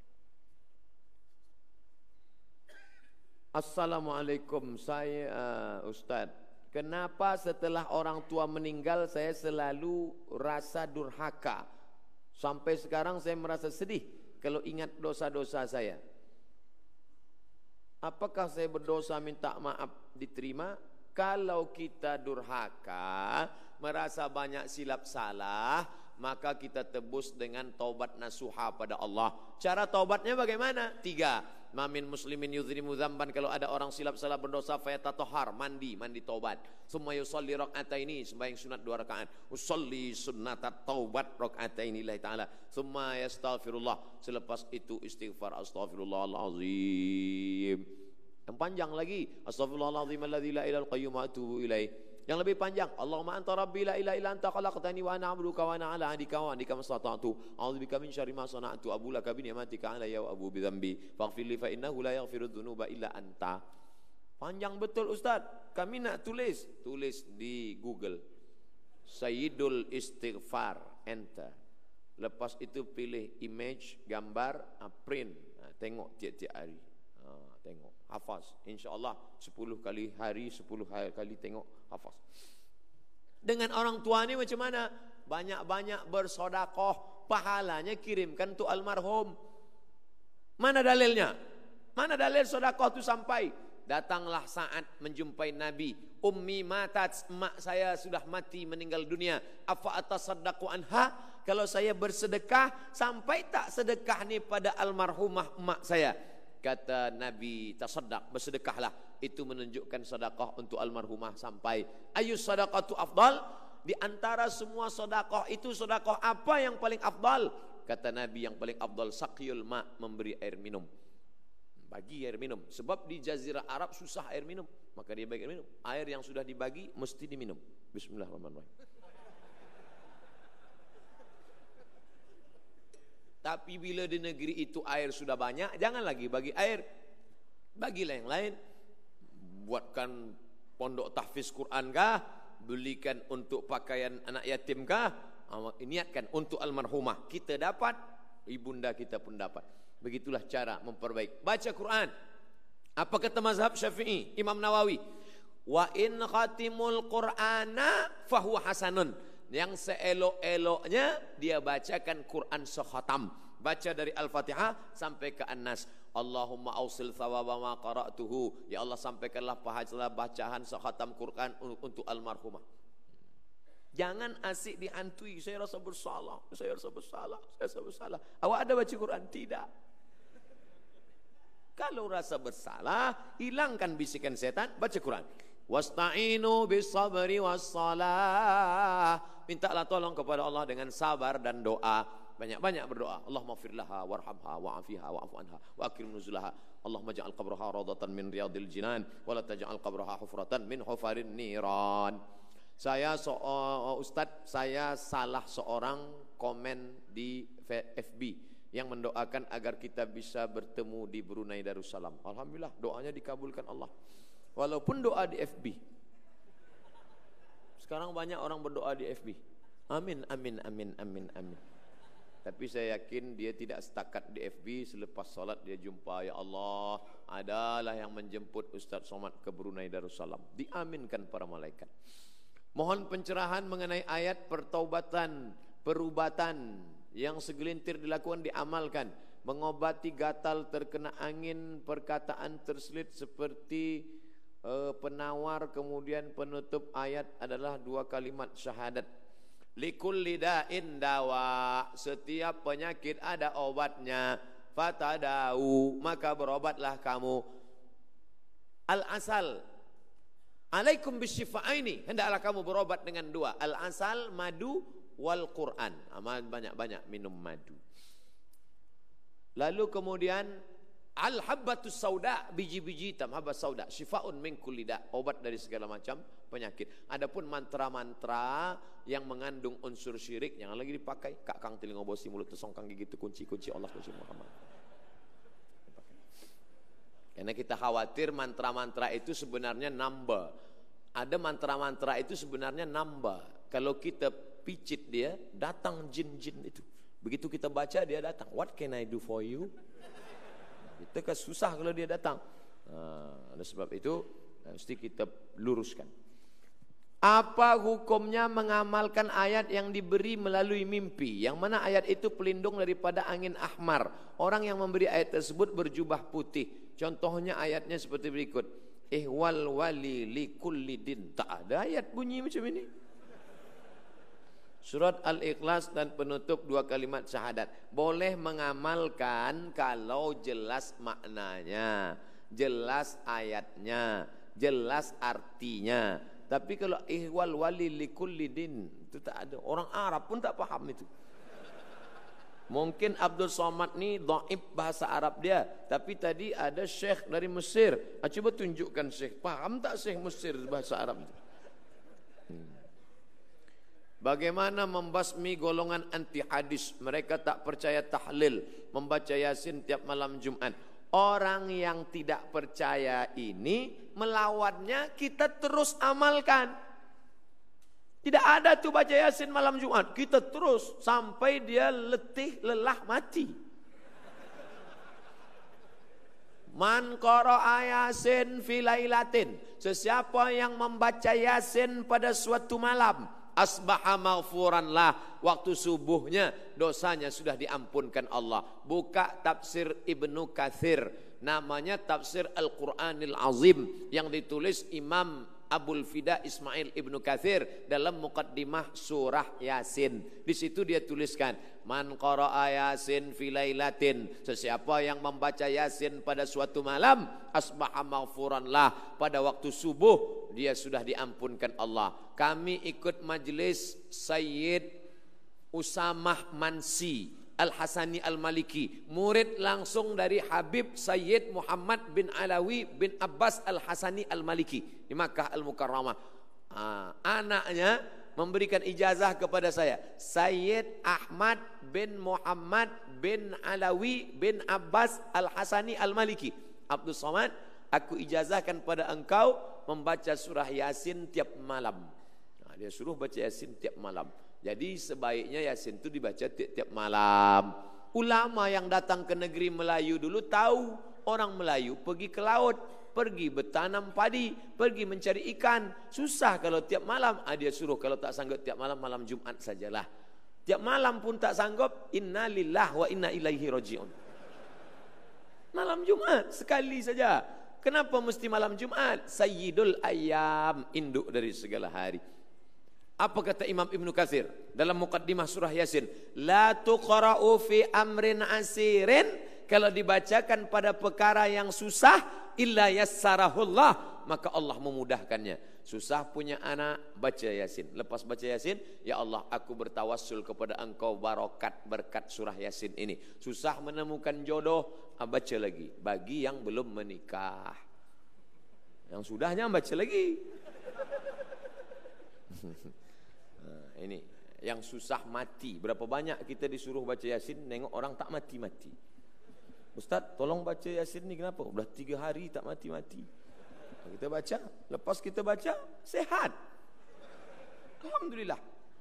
Assalamualaikum, saya uh, Ustaz. Kenapa setelah orang tua meninggal saya selalu rasa durhaka? Sampai sekarang saya merasa sedih kalau ingat dosa-dosa saya. Apakah saya berdosa minta maaf diterima? Kalau kita durhaka, merasa banyak silap salah, maka kita tebus dengan taubat nasuha pada Allah. Cara taubatnya bagaimana? Tiga. Mamin muslimin yudhrimu dzamban, kalau ada orang silap salah berdosa, fayatatohar, mandi, mandi taubat. Summa yusalli rak'ataini, sembahyang sunat dua rakaat. Usalli sunnatat taubat rak'ataini lillahi ta'ala. Summa yastaghfirullah, selepas itu istighfar astaghfirullahalazim. Yang panjang lagi, astaghfirullahalazim alladzi la ilaha illa qayyum wa atubu ilaih. Yang lebih panjang, Allahumma anta rabbi la ilaha illa anta khalaqtani wa ana 'abduka wa ana 'ala ahdika wa ahdika mastata'tu. A'udzubika min syarri ma sana'tu, abu laka bi ni'matika 'alayya wa abu bi dzambi. Faghfir li fa innahu la yaghfiru dzunuba illa anta. Panjang betul Ustaz. Kami nak tulis, tulis di Google. Sayyidul Istighfar, enter. Lepas itu pilih image, gambar, print. Nah, tengok tiap-tiap hari. Ha, tengok. Hafaz, insyaAllah sepuluh kali hari, sepuluh kali tengok, hafaz. Dengan orang tua ni macam mana? Banyak-banyak bersodakoh, pahalanya kirimkan tu almarhum. Mana dalilnya? Mana dalil sodakoh tu sampai? Datanglah saat menjumpai Nabi. Ummi matat, mak saya sudah mati meninggal dunia. Afa atasaddaqu anha? Kalau saya bersedekah, sampai tak sedekah ni pada almarhumah mak saya? Kata Nabi, tasaddaq, bersedekahlah. Itu menunjukkan sedekah untuk almarhumah sampai. Ayus sadaqatu afdal? Di antara semua sedekah itu, sedekah apa yang paling afdal? Kata Nabi, yang paling afdal saqiyul ma, memberi air minum. Bagi air minum. Sebab di Jazirah Arab susah air minum, maka dia bagi air minum. Air yang sudah dibagi mesti diminum. Bismillahirrahmanirrahim. Tapi bila di negeri itu air sudah banyak, jangan lagi bagi air, bagilah yang lain. Buatkan pondok tahfiz Quran kah, belikan untuk pakaian anak yatim kah, niatkan untuk almarhumah. Kita dapat, ibunda kita pun dapat. Begitulah cara memperbaiki. Baca Quran. Apa kata mazhab Syafi'i, Imam Nawawi? Wa in khatimul Qur'ana fahuwa hasanun. Yang seelok-eloknya dia bacakan Quran sekhatam. Baca dari Al-Fatihah sampai ke An-Nas. Allahumma ausil thawaba ma qara'tuhu. Ya Allah, sampaikanlah pahala bacaan sekhatam Quran untuk almarhumah. Jangan asik dihantui, saya rasa bersalah, saya rasa bersalah, saya rasa bersalah. Awak ada baca Quran? Tidak. Kalau rasa bersalah, hilangkan bisikan setan, baca Quran. Wasta'inu bis-sabri was-salah. Mintalah tolong kepada Allah dengan sabar dan doa. Banyak-banyak berdoa. Allahumma ighfir laha warhamha wa'afiha wa'fu anha wa akrim nuzulaha. Allahumma ja'al qabraha rawdatan min riyadil jinan wa la taj'al qabraha hufratan min hufarin niran. Saya so, uh, Ustadz, saya salah seorang komen di F B yang mendoakan agar kita bisa bertemu di Brunei Darussalam. Alhamdulillah, doanya dikabulkan Allah. Walaupun doa di F B. Sekarang banyak orang berdoa di F B. Amin, amin, amin, amin, amin. Tapi saya yakin dia tidak setakat di F B, selepas salat dia jumpa, ya Allah, adalah yang menjemput Ustaz Somad ke Brunei Darussalam. Diaminkan para malaikat. Mohon pencerahan mengenai ayat pertaubatan, perubatan yang segelintir dilakukan diamalkan. Mengobati gatal terkena angin, perkataan terselit seperti uh, penawar, kemudian penutup ayat adalah dua kalimat syahadat. Likulli da'in dawa, setiap penyakit ada obatnya. Fatadau, maka berobatlah kamu. Al-asal, alaikum bisyifa'aini, hendaklah kamu berobat dengan dua. Al-asal, madu, wal Quran. Amal banyak-banyak minum madu. Lalu kemudian al-habbatus sauda, biji-biji hitam, habbat sauda, syifaun min kulli da, obat dari segala macam penyakit. Adapun mantra-mantra yang mengandung unsur syirik jangan lagi dipakai. Kak kang telinga bosi mulut tersongkang gigi itu kunci-kunci Allah kunci Muhammad. Karena kita khawatir mantra-mantra itu sebenarnya nambah. Ada mantra-mantra itu sebenarnya nambah. Kalau kita picit dia, datang jin-jin itu. Begitu kita baca dia datang. What can I do for you? Kita kan susah kalau dia datang. Nah, oleh sebab itu mesti kita luruskan. Apa hukumnya mengamalkan ayat yang diberi melalui mimpi? Yang mana ayat itu pelindung daripada angin ahmar. Orang yang memberi ayat tersebut berjubah putih. Contohnya ayatnya seperti berikut. Ihwal wali li kulli din. Tak ada ayat bunyi macam ini. Surat Al-Ikhlas dan penutup dua kalimat syahadat. Boleh mengamalkan kalau jelas maknanya, jelas ayatnya, jelas artinya. Tapi kalau ihwal wali likulli din, itu tak ada. Orang Arab pun tak paham itu. Mungkin Abdul Somad ni dhaif bahasa Arab dia, tapi tadi ada syekh dari Mesir. Ah, coba tunjukkan syekh. Paham tak syekh Mesir bahasa Arab itu? Hmm. Bagaimana membasmi golongan anti hadis? Mereka tak percaya tahlil, membaca Yasin tiap malam Jumat. Orang yang tidak percaya ini melawannya kita terus amalkan. Tidak ada tuh baca Yasin malam Jumat, kita terus sampai dia letih, lelah, mati. Man qara'a Yasin fi lailatin, sesiapa yang membaca Yasin pada suatu malam, asbaha maghfuran lah, waktu subuhnya dosanya sudah diampunkan Allah. Buka tafsir Ibnu Katsir, namanya tafsir Al-Quranil Azim yang ditulis Imam Abul Fida Ismail Ibnu Katsir dalam muqaddimah surah Yasin. Di situ dia tuliskan, man qara'a Yasin fi lailatin, sesiapa yang membaca Yasin pada suatu malam, asbaha maghfuran lah, pada waktu subuh dia sudah diampunkan Allah. Kami ikut majlis Sayyid Usamah Mansi Al-Hasani Al-Maliki, murid langsung dari Habib Sayyid Muhammad bin Alawi bin Abbas Al-Hasani Al-Maliki di Makkah Al-Mukarramah. Ah, anaknya memberikan ijazah kepada saya, Sayyid Ahmad bin Muhammad bin Alawi bin Abbas Al-Hasani Al-Maliki. Abdul Somad, aku ijazahkan pada engkau membaca surah Yasin tiap malam. Nah, dia suruh baca Yasin tiap malam. Jadi sebaiknya Yasin itu dibaca tiap-tiap malam. Ulama yang datang ke negeri Melayu dulu tahu orang Melayu pergi ke laut, pergi bertanam padi, pergi mencari ikan. Susah kalau tiap malam. Ah, dia suruh kalau tak sanggup tiap malam, malam Jumat sajalah. Tiap malam pun tak sanggup, inna lillah wa inna ilaihi raji'un. Malam Jumat sekali saja. Kenapa mesti malam Jumat? Sayyidul ayyam, induk dari segala hari. Apa kata Imam Ibnu Katsir dalam muqaddimah surah Yasin? La tuqra'u fi amrin asirin kalau dibacakan pada perkara yang susah, illa yassarahullah, maka Allah memudahkannya. Susah punya anak, baca Yasin. Lepas baca Yasin, ya Allah, aku bertawassul kepada Engkau barokat berkat surah Yasin ini. Susah menemukan jodoh, baca lagi. Bagi yang belum menikah, yang sudahnya baca lagi. Nah, ini yang susah mati. Berapa banyak kita disuruh baca Yasin, nengok orang tak mati-mati. Ustaz, tolong baca Yasin ni, kenapa? Udah tiga hari tak mati-mati. Kita baca, lepas kita baca, sehat. Alhamdulillah.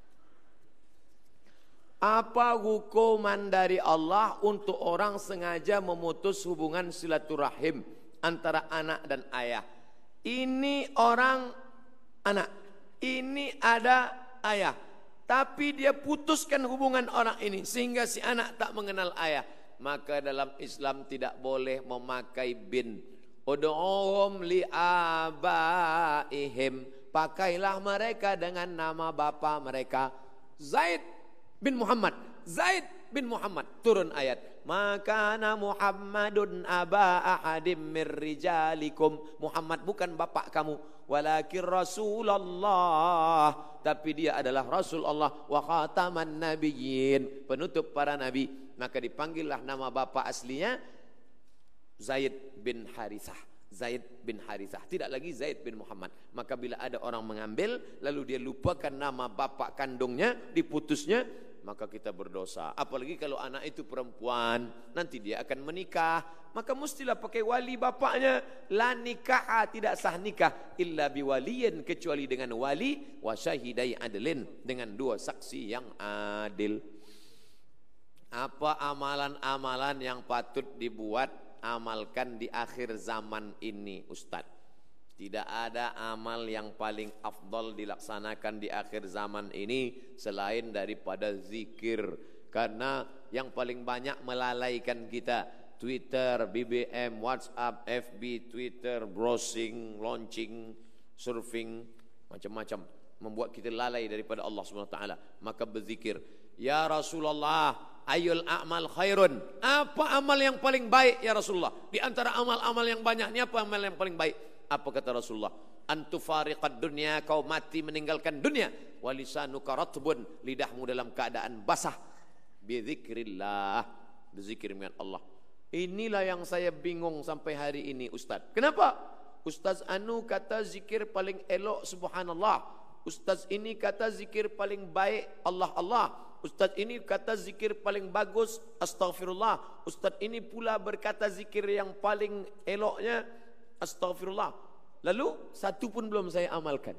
Apa hukuman dari Allah untuk orang sengaja memutus hubungan silaturahim antara anak dan ayah? Ini orang anak, ini ada ayah, tapi dia putuskan hubungan orang ini sehingga si anak tak mengenal ayah. Maka dalam Islam tidak boleh memakai bin. Ud'uhum li'abaihim, pakailah mereka dengan nama bapa mereka. Zaid bin Muhammad, Zaid bin Muhammad. Turun ayat, makana Muhammadun aba ahadim mir rijalikum. Muhammad bukan bapak kamu, walakin Rasulullah, tapi dia adalah Rasul Allah, wa khataman nabiyyin, penutup para nabi. Maka dipanggillah nama bapa aslinya Zaid bin Harithah, Zaid bin Harithah, tidak lagi Zaid bin Muhammad. Maka bila ada orang mengambil lalu dia lupakan nama bapa kandungnya, diputusnya, maka kita berdosa. Apalagi kalau anak itu perempuan, nanti dia akan menikah, maka mestilah pakai wali bapaknya. La nikah, tidak sah nikah illa biwaliyin, kecuali dengan wali, wa syahidai adlin, dengan dua saksi yang adil. Apa amalan-amalan yang patut dibuat, amalkan di akhir zaman ini, Ustaz? Tidak ada amal yang paling afdal dilaksanakan di akhir zaman ini selain daripada zikir. Karena yang paling banyak melalaikan kita, Twitter, B B M, WhatsApp, F B, Twitter, browsing, launching, surfing, macam-macam, membuat kita lalai daripada Allah subhanahu wa taala. Maka berzikir, ya Rasulullah, ayul a'mal khairun, apa amal yang paling baik ya Rasulullah? Di antara amal-amal yang banyak ni, apa amal yang paling baik? Apa kata Rasulullah? Antufariqad dunya, kau mati meninggalkan dunia. Walisanuka ratbun, lidahmu dalam keadaan basah. Bizikrillah, berzikir dengan Allah. Inilah yang saya bingung sampai hari ini, Ustaz. Kenapa? Ustaz Anu kata zikir paling elok subhanallah, Ustaz ini kata zikir paling baik Allah Allah, Ustaz ini kata zikir paling bagus astaghfirullah, Ustaz ini pula berkata zikir yang paling eloknya astaghfirullah. Lalu satu pun belum saya amalkan.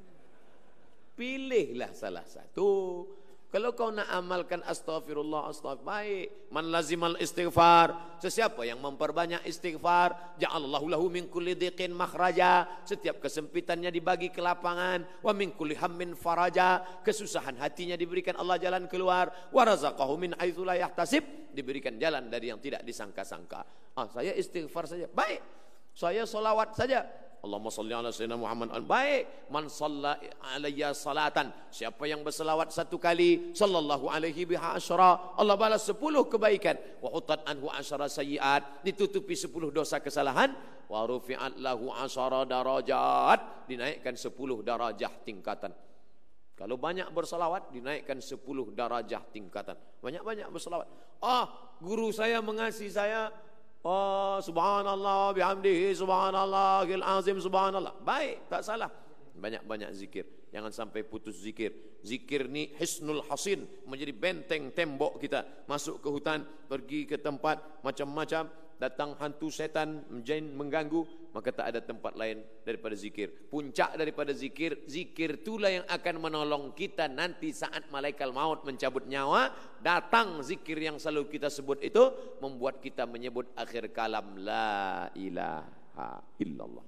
Pilihlah salah satu. Kalau kau nak amalkan astaghfirullah, astaghfirullah, baik. Man lazimal istighfar, sesiapa yang memperbanyak istighfar, ja'alallahu lahu min kulli dhiqin makhraja, setiap kesempitannya dibagi kelapangan, wa min kulli hammin faraja, kesusahan hatinya diberikan Allah jalan keluar, wa razaqahu min haitsu la yahtasib, diberikan jalan dari yang tidak disangka-sangka. Ah, saya istighfar saja, baik. Saya solawat saja, Allahumma salli ala sayyidina Muhammad, baik. Man shalla alayya salatan, siapa yang berselawat satu kali, sallallahu alaihi biha asyara, Allah balas sepuluh kebaikan. Wa hutat anhu asyara sayyiat, ditutupi sepuluh dosa kesalahan. Wa rufi'at lahu asyara darajat, dinaikkan sepuluh darajah tingkatan. Kalau banyak berselawat, dinaikkan sepuluh darajah tingkatan. Banyak-banyak berselawat. Ah, guru saya mengasihi saya, oh subhanallah bihamdihi subhanallahil azim subhanallah, baik, tak salah. Banyak-banyak zikir, jangan sampai putus zikir. Zikir ni hisnul hasin, menjadi benteng tembok kita. Masuk ke hutan, pergi ke tempat macam-macam, datang hantu setan jin mengganggu, maka tak ada tempat lain daripada zikir. Puncak daripada zikir, zikir itulah yang akan menolong kita nanti saat malaikat maut mencabut nyawa. Datang zikir yang selalu kita sebut itu, membuat kita menyebut akhir kalam la ilaha illallah.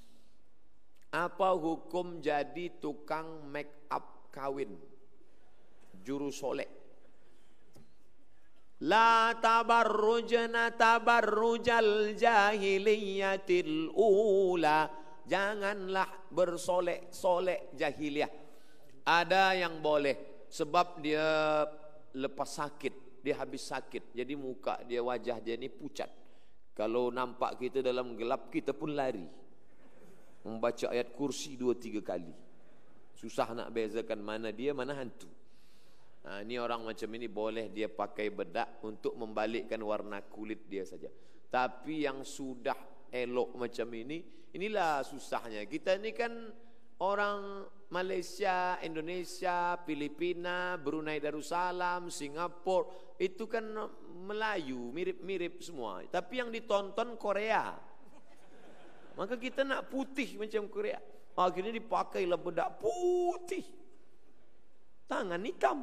Apa hukum jadi tukang make up kawin, juru solek? La tabarrujna tabarrujal jahiliyatil ula, janganlah bersolek-solek jahiliyah. Ada yang boleh sebab dia lepas sakit, dia habis sakit. Jadi muka dia, wajah dia ni pucat. Kalau nampak kita dalam gelap, kita pun lari. Membaca ayat kursi dua tiga kali. Susah nak bezakan mana dia, mana hantu. Nah, ini orang macam ini boleh dia pakai bedak untuk membalikkan warna kulit dia saja. Tapi yang sudah elok macam ini, inilah susahnya. Kita ini kan orang Malaysia, Indonesia, Filipina, Brunei Darussalam, Singapura, itu kan Melayu, mirip-mirip semua. Tapi yang ditonton Korea. Maka kita nak putih macam Korea. Akhirnya dipakailah bedak putih, tangan hitam.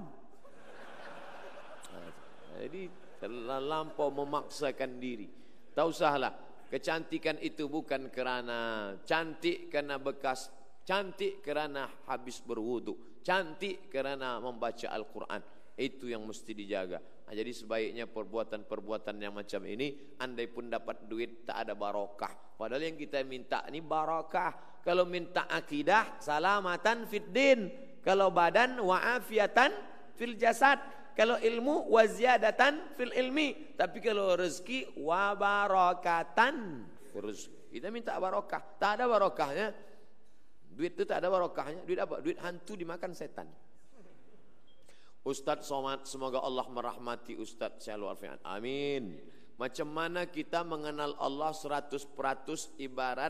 Jadi terlampau memaksakan diri. Tak usahlah. Kecantikan itu bukan kerana cantik kerana bekas, cantik kerana habis berwudu, cantik kerana membaca Al-Quran. Itu yang mesti dijaga. Nah, jadi sebaiknya perbuatan-perbuatan yang macam ini, andai pun dapat duit tak ada barokah. Padahal yang kita minta ni barokah. Kalau minta akidah, salamatan fid din. Kalau badan, wa'afiatan fil jasad. Kalau ilmu, waziyadatan fil ilmi. Tapi kalau rezeki, wabarakatan fil rezeki. Kita minta barokah. Tak ada barokahnya. Duit itu tak ada barokahnya. Duit apa? Duit hantu dimakan setan. Ustaz Somad, semoga Allah merahmati Ustaz Syahlu Alfian. Amin. Macam mana kita mengenal Allah seratus peratus ibarat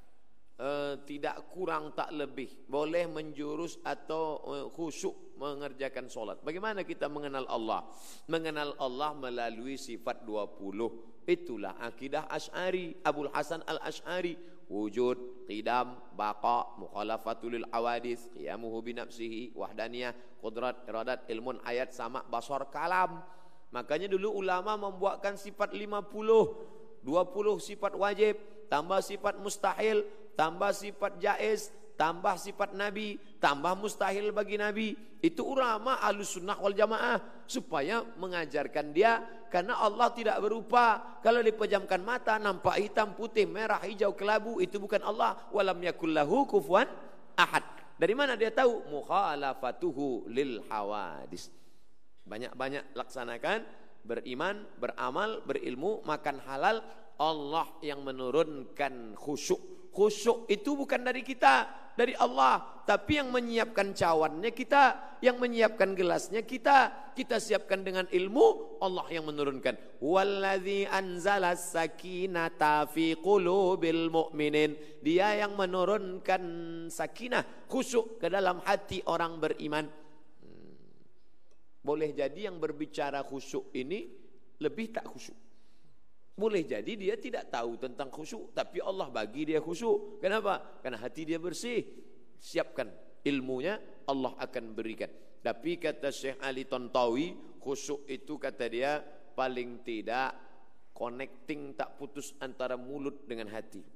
uh, tidak kurang tak lebih, boleh menjurus atau uh, khusyuk mengerjakan solat. Bagaimana kita mengenal Allah? Mengenal Allah melalui sifat dua puluh. Itulah akidah Asy'ari, Abul Hasan Al-Asy'ari. Wujud, qidam, baqa, mukhalafatul lil hawadits, qiyamuhu bi nafsihi, wahdaniyah, qudrat, iradat, ilmun, ayat, sama, basar, kalam. Makanya dulu ulama membuatkan sifat lima puluh, dua puluh sifat wajib, tambah sifat mustahil, tambah sifat jaiz, tambah sifat nabi, tambah mustahil bagi nabi. Itu ulama Ahlus Sunnah wal Jamaah supaya mengajarkan dia, karena Allah tidak berupa. Kalau dipejamkan mata nampak hitam, putih, merah, hijau, kelabu, itu bukan Allah. Walam yakul lahu kufuwan ahad. Dari mana dia tahu? Mukhalafatuhu lil hawadis. Banyak-banyak laksanakan, beriman, beramal, berilmu, makan halal. Allah yang menurunkan khusyuk. Khusyuk itu bukan dari kita, dari Allah. Tapi yang menyiapkan cawannya kita, yang menyiapkan gelasnya kita. Kita siapkan dengan ilmu, Allah yang menurunkan. Walladzi anzalas sakinata fi qulubil mu'minin. Dia yang menurunkan sakinah, khusyuk ke dalam hati orang beriman. Hmm. Boleh jadi yang berbicara khusyuk ini lebih tak khusyuk. Boleh jadi dia tidak tahu tentang khusyuk, tapi Allah bagi dia khusyuk. Kenapa? Karena hati dia bersih. Siapkan ilmunya, Allah akan berikan. Tapi kata Syekh Ali Tontawi, khusyuk itu kata dia paling tidak connecting, tak putus antara mulut dengan hati.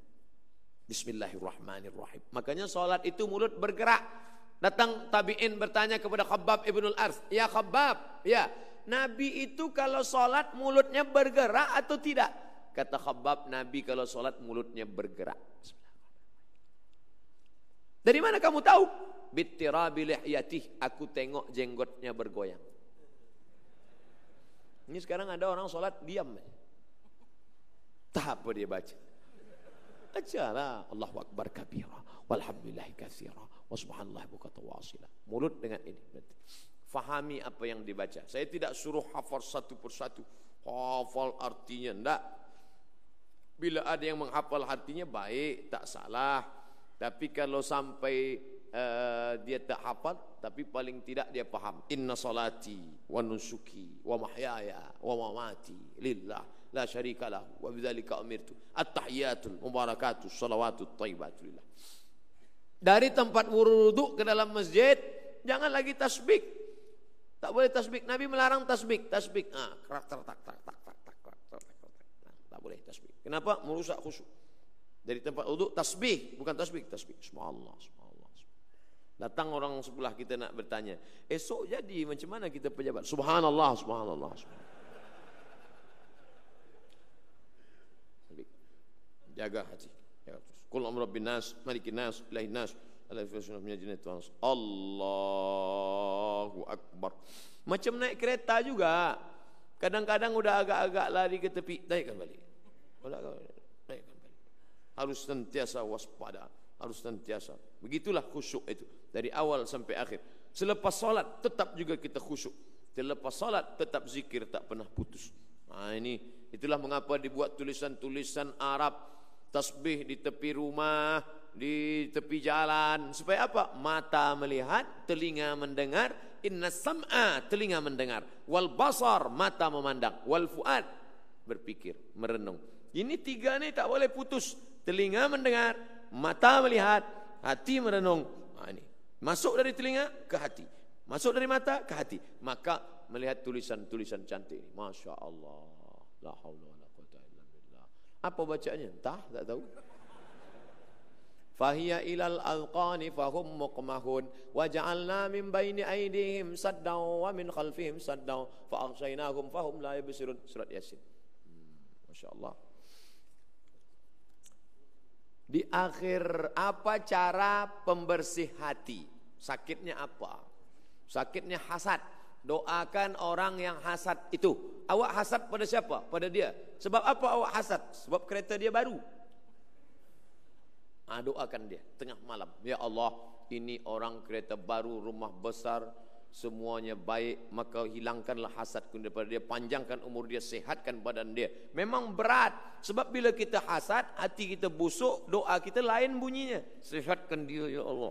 Bismillahirrahmanirrahim. Makanya solat itu mulut bergerak. Datang tabi'in bertanya kepada Khabbab ibnul Ars, ya Khabbab, ya Nabi itu kalau solat mulutnya bergerak atau tidak? Kata Khabbab, Nabi kalau solat mulutnya bergerak. Dari mana kamu tahu? Bittirabi lihyatih, aku tengok jenggotnya bergoyang. Ini sekarang ada orang solat diam. Tak apa dia baca. Ajalah Allahu Akbar kabira, walhamdulillahi katsira, wa subhanallahi bukratan wa asila. Mulut dengan ini. Fahami apa yang dibaca. Saya tidak suruh hafal satu persatu, hafal artinya, enggak. Bila ada yang menghafal artinya baik, tak salah. Tapi kalau sampai uh, dia tak hafal, tapi paling tidak dia paham. Inna salati wa nusuki wa mahyaya wa mamati lillah la syarika lahu wa bidzalika umirtu. At-tahiyatul mubarakatus salawatut thayyibatul lillah. Dari tempat wudu ke dalam masjid jangan lagi tasbih. Tak boleh tasbih. Nabi melarang tasbih. Tasbih. Ah, kerak tak tak tak tak tak tak tak tak. Tak boleh tasbih. Kenapa? Merusak khusyuk. Dari tempat wudu tasbih, bukan tasbih, tasbih. Subhanallah, subhanallah. Datang orang sebelah kita nak bertanya, esok jadi macam mana kita pejabat? Subhanallah, subhanallah. Tasbih. Jaga hati. Jaga terus. Qul amru rabbin nas, malikin nas, ilahin nas. Allahu Akbar. Macam naik kereta juga. Kadang-kadang udah agak-agak lari ke tepi, naikkan balik. Naikkan balik. Harus sentiasa waspada, harus sentiasa. Begitulah khusyuk itu dari awal sampai akhir. Selepas solat tetap juga kita khusyuk. Selepas solat tetap zikir, tak pernah putus. Nah ini, itulah mengapa dibuat tulisan-tulisan Arab, tasbih di tepi rumah, di tepi jalan. Supaya apa? Mata melihat, telinga mendengar. Inna sam'a, telinga mendengar. Wal basar, mata memandang. Wal fuad, berpikir, merenung. Ini tiga ni tak boleh putus. Telinga mendengar, mata melihat, hati merenung. Nah ini, masuk dari telinga ke hati, masuk dari mata ke hati. Maka melihat tulisan-tulisan cantik ini. Masya Allah. La haula wa la quwwata illa billah. Apa bacanya? Entah, tak tahu. Fahiya ilal alqani fahum muqmahun wa ja'alna min baini aydihim saddaw wa min khalfihim saddaw fa aghshaynahum fahum la yubsirun. Surat Yasin. hmm, Masya Allah. Di akhir, apa cara pembersih hati? Sakitnya apa? Sakitnya hasad. Doakan orang yang hasad itu. Awak hasad pada siapa? Pada dia. Sebab apa awak hasad? Sebab kereta dia baru. Ah, doakan dia tengah malam. Ya Allah, ini orang kereta baru, rumah besar, semuanya baik, maka hilangkanlah hasadku daripada dia, panjangkan umur dia, sehatkan badan dia. Memang berat, sebab bila kita hasad, hati kita busuk, doa kita lain bunyinya. Sehatkan dia ya Allah.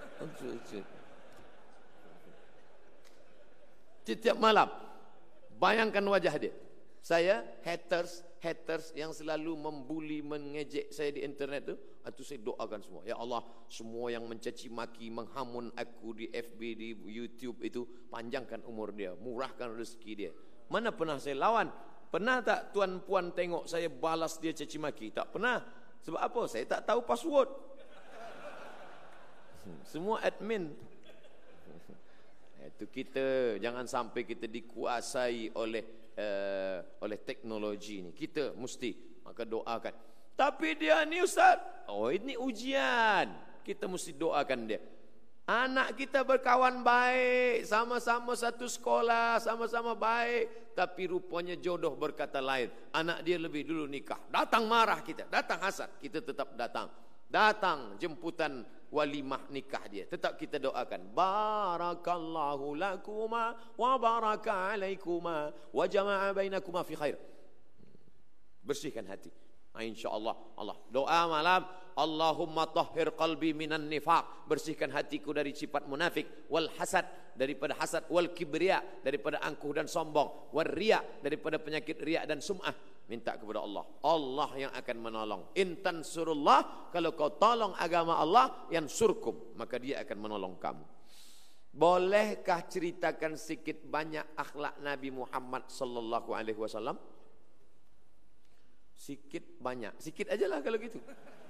Setiap malam bayangkan wajah dia. Saya haters haters yang selalu membuli, mengejek saya di internet tu, itu saya doakan semua. Ya Allah, semua yang mencaci maki, menghamun aku di F B, di YouTube itu, panjangkan umur dia, murahkan rezeki dia. Mana pernah saya lawan? Pernah tak tuan puan tengok saya balas dia caci maki? Tak pernah. Sebab apa? Saya tak tahu password. Semua admin. Itu kita, jangan sampai kita dikuasai oleh Uh, oleh teknologi ni. Kita mesti, maka doakan. Tapi dia ni ustaz, oh ini ujian, kita mesti doakan dia. Anak kita berkawan baik, sama-sama satu sekolah, sama-sama baik, tapi rupanya jodoh berkata lain. Anak dia lebih dulu nikah, datang marah kita, datang hasad, kita tetap datang. Datang jemputan walimah nikah dia, tetap kita doakan. Barakallahu lakuma wa baraka alaikuma wa jama'a bainakuma fi khair. Bersihkan hati. Nah, insyaallah Allah doa malam, Allahumma tahhir qalbi minan nifaq, bersihkan hatiku dari sifat munafik, wal hasad, daripada hasad, wal kibriya, daripada angkuh dan sombong, wal riya, daripada penyakit riya dan sum'ah. Minta kepada Allah, Allah yang akan menolong. In tansurullah, kalau kau tolong agama Allah, yansurkum, maka dia akan menolong kamu. Bolehkah ceritakan sedikit banyak akhlak Nabi Muhammad sallallahu alaihi wasallam? Sikit banyak, sikit ajalah kalau gitu.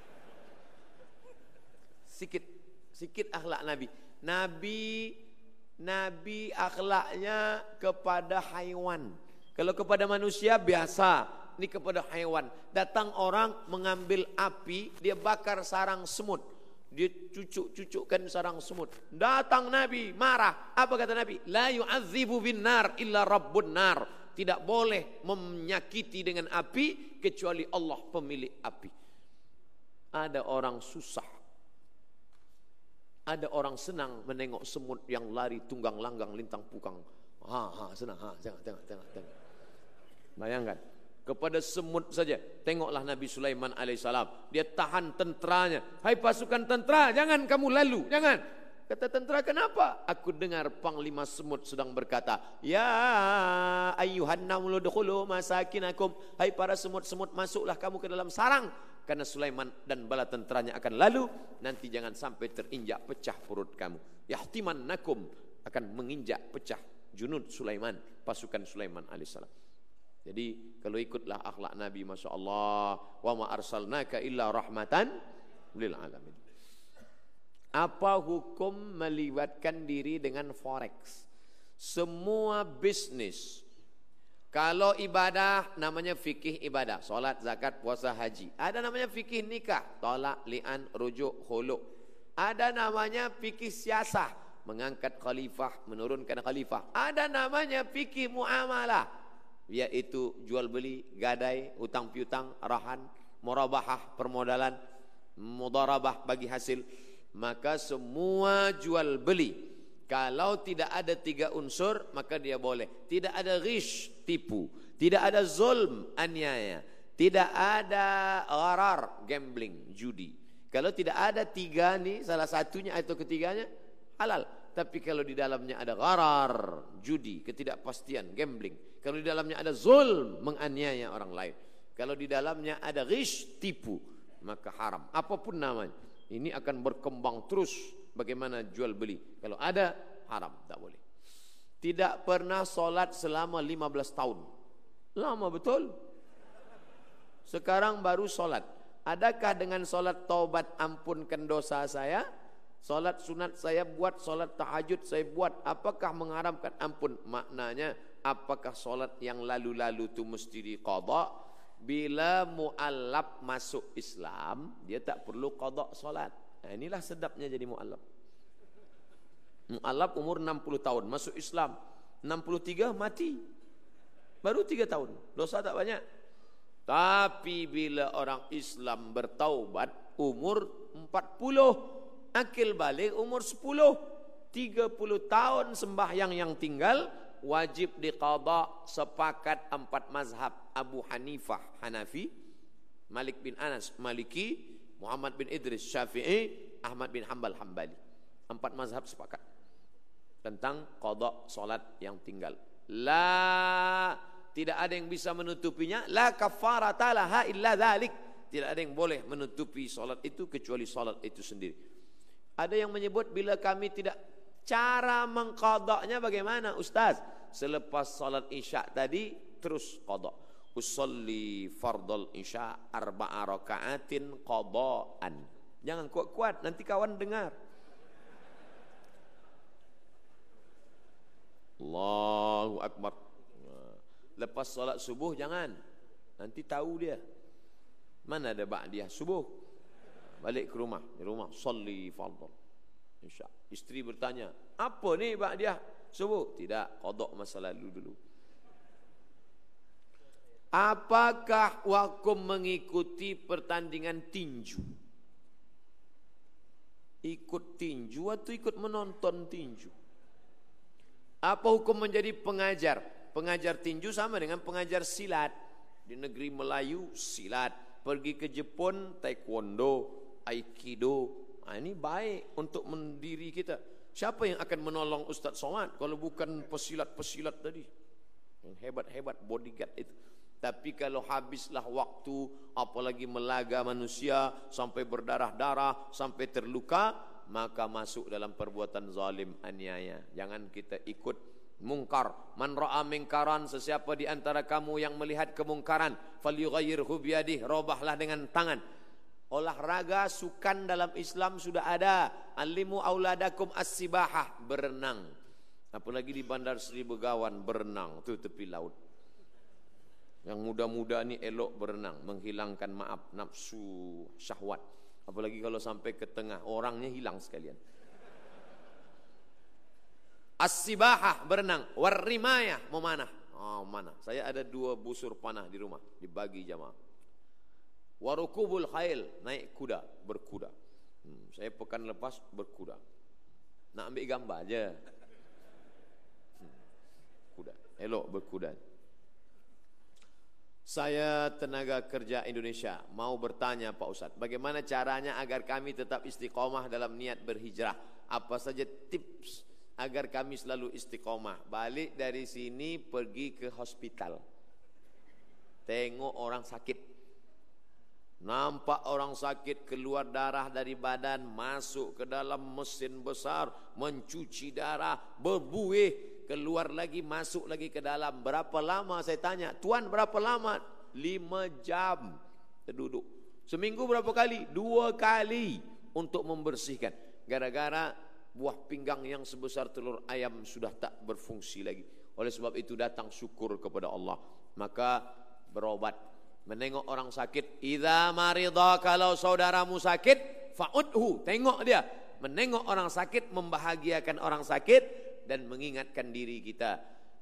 Sikit, sikit akhlak Nabi. Nabi, Nabi akhlaknya kepada haiwan. Kalau kepada manusia biasa. Ini kepada haiwan. Datang orang mengambil api, dia bakar sarang semut. Dia cucuk-cucukkan sarang semut. Datang Nabi, marah. Apa kata Nabi? La yu'adzibu bin nar illa rabbun nar. Tidak boleh menyakiti dengan api kecuali Allah pemilik api. Ada orang susah, ada orang senang menengok semut yang lari tunggang langgang lintang pukang. Ha ha senang, ha tengok tengok tengok tengok. Bayangkan, kepada semut saja. Tengoklah Nabi Sulaiman alaihissalam, dia tahan tenteranya. Hai pasukan tentera, jangan kamu lalu, jangan. Kata tentera, kenapa? Aku dengar panglima semut sedang berkata, ya ayyuhan namlu dukhulu masakinakum. Hai para semut-semut, masuklah kamu ke dalam sarang, karena Sulaiman dan bala tenteranya akan lalu. Nanti jangan sampai terinjak pecah perut kamu. Yahtimannakum, akan menginjak pecah junud Sulaiman, pasukan Sulaiman alaihissalam. Jadi kalau ikutlah akhlak Nabi, Masya Allah, wa ma arsalnaka illa rahmatan lil alamin. Apa hukum melibatkan diri dengan forex? Semua bisnis. Kalau ibadah namanya fikih ibadah, solat, zakat, puasa, haji. Ada namanya fikih nikah, tolak, li'an, rujuk, khuluk. Ada namanya fikih siasah, mengangkat khalifah, menurunkan khalifah. Ada namanya fikih muamalah, yaitu jual beli, gadai, hutang piutang, arahan, murabahah, permodalan, mudharabah bagi hasil. Maka semua jual beli kalau tidak ada tiga unsur maka dia boleh. Tidak ada ghish, tipu, tidak ada zulm, aniaya, tidak ada gharar, gambling, judi. Kalau tidak ada tiga nih, salah satunya atau ketiganya halal. Tapi kalau di dalamnya ada gharar, judi, ketidakpastian, gambling. Kalau di dalamnya ada zulm, menganiaya orang lain. Kalau di dalamnya ada ghish, tipu, maka haram. Apapun namanya. Ini akan berkembang terus bagaimana jual beli. Kalau ada, haram, tak boleh. Tidak pernah solat selama lima belas tahun. Lama betul. Sekarang baru solat. Adakah dengan solat taubat ampunkan dosa saya? Solat sunat saya buat, solat tahajud saya buat. Apakah mengharamkan ampun? Maknanya, apakah solat yang lalu-lalu itu mesti diqadha? Bila mu'allaf masuk Islam, dia tak perlu qadha solat. Nah, inilah sedapnya jadi mu'allaf. Mu'allaf umur enam puluh tahun, masuk Islam. enam puluh tiga mati. Baru tiga tahun, dosa tak banyak. Tapi bila orang Islam bertaubat, umur empat puluh. Akil balik umur sepuluh, tiga puluh tahun sembahyang yang tinggal wajib diqadha. Sepakat empat mazhab, Abu Hanifah Hanafi, Malik bin Anas Maliki, Muhammad bin Idris Syafi'i, Ahmad bin Hanbal Hambali. Empat mazhab sepakat tentang qadha salat yang tinggal. La, tidak ada yang bisa menutupinya. La kafarata laha illa dzalik. Tidak ada yang boleh menutupi salat itu kecuali salat itu sendiri. Ada yang menyebut bila kami tidak, cara mengqadha'nya bagaimana Ustaz? Selepas salat isya tadi terus qadha. Usolli fardal isya arba'a raka'atin qadha'an. Jangan kuat-kuat, nanti kawan dengar. Allahu Akbar. Lepas salat subuh jangan, nanti tahu dia. Mana ada ba'diyah subuh? Balik ke rumah, di rumah sholli fardhu isya. Isteri bertanya, apa ni ba'diyah subuh? Tidak, qadha masa lalu dulu. Apakah hukum mengikuti pertandingan tinju? Ikut tinju atau ikut menonton tinju? Apa hukum menjadi pengajar? Pengajar tinju sama dengan pengajar silat. Di negeri Melayu silat, pergi ke Jepun taekwondo, aikido. Nah, ini baik untuk mendiri kita. Siapa yang akan menolong Ustaz Somad kalau bukan pesilat-pesilat tadi yang hebat-hebat bodyguard itu? Tapi kalau habislah waktu, apalagi melaga manusia sampai berdarah-darah, sampai terluka, maka masuk dalam perbuatan zalim, aniaya. Jangan kita ikut mungkar. Man ra'a mungkaran, sesiapa di antara kamu yang melihat kemungkaran, falyughayyirhu biyadihi, robahlah dengan tangan. Olahraga sukan dalam Islam sudah ada. Alimu auladakum as-sibahah, berenang. Apalagi di Bandar Seri Begawan, berenang tu tepi laut. Yang muda-muda ni elok berenang, menghilangkan maaf nafsu syahwat. Apalagi kalau sampai ke tengah, orangnya hilang sekalian. As-sibahah, berenang. Warrimayah, memanah. Oh, mana? Saya ada dua busur panah di rumah, dibagi jamaah. Warukubul khail, naik kuda, berkuda. Hmm, saya pekan lepas berkuda. Nak ambil gambar aja. Hmm, kuda, elok berkuda. Saya tenaga kerja Indonesia, mau bertanya Pak Ustadz, bagaimana caranya agar kami tetap istiqomah dalam niat berhijrah? Apa saja tips agar kami selalu istiqomah? Balik dari sini pergi ke hospital, tengok orang sakit. Nampak orang sakit, keluar darah dari badan, masuk ke dalam mesin besar, mencuci darah, berbuih, keluar lagi, masuk lagi ke dalam. Berapa lama saya tanya, Tuan berapa lama? Lima jam terduduk. Seminggu berapa kali? Dua kali untuk membersihkan. Gara-gara buah pinggang yang sebesar telur ayam sudah tak berfungsi lagi. Oleh sebab itu datang syukur kepada Allah. Maka berobat. Menengok orang sakit, idza marida, kalau saudaramu sakit, fa'udhu, tengok dia. Menengok orang sakit membahagiakan orang sakit dan mengingatkan diri kita.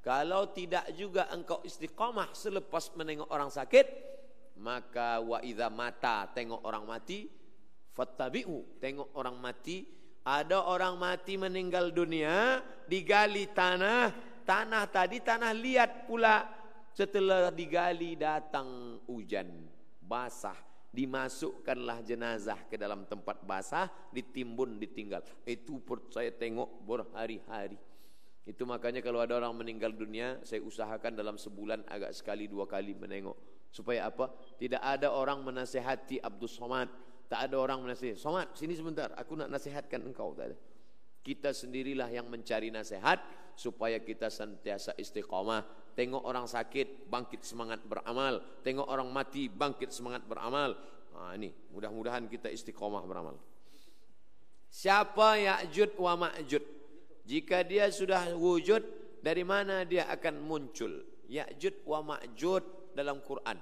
Kalau tidak juga engkau istiqamah selepas menengok orang sakit, maka wa idza mata, tengok orang mati, fattabi'u, tengok orang mati. Ada orang mati meninggal dunia, digali tanah, tanah tadi tanah liat pula. Setelah digali datang hujan, basah, dimasukkanlah jenazah ke dalam tempat basah, ditimbun, ditinggal. Itu saya tengok berhari-hari. Itu makanya kalau ada orang meninggal dunia, saya usahakan dalam sebulan agak sekali dua kali menengok. Supaya apa? Tidak ada orang menasihati Abdul Somad, tak ada orang menasihati Somad, sini sebentar, aku nak nasihatkan engkau. Tak ada. Kita sendirilah yang mencari nasihat supaya kita senantiasa istiqamah. Tengok orang sakit, bangkit semangat beramal. Tengok orang mati, bangkit semangat beramal. Nah, ini mudah-mudahan kita istiqamah beramal. Siapa Ya'jud wa Ma'jud? Jika dia sudah wujud, dari mana dia akan muncul? Ya'jud wa Ma'jud dalam Quran.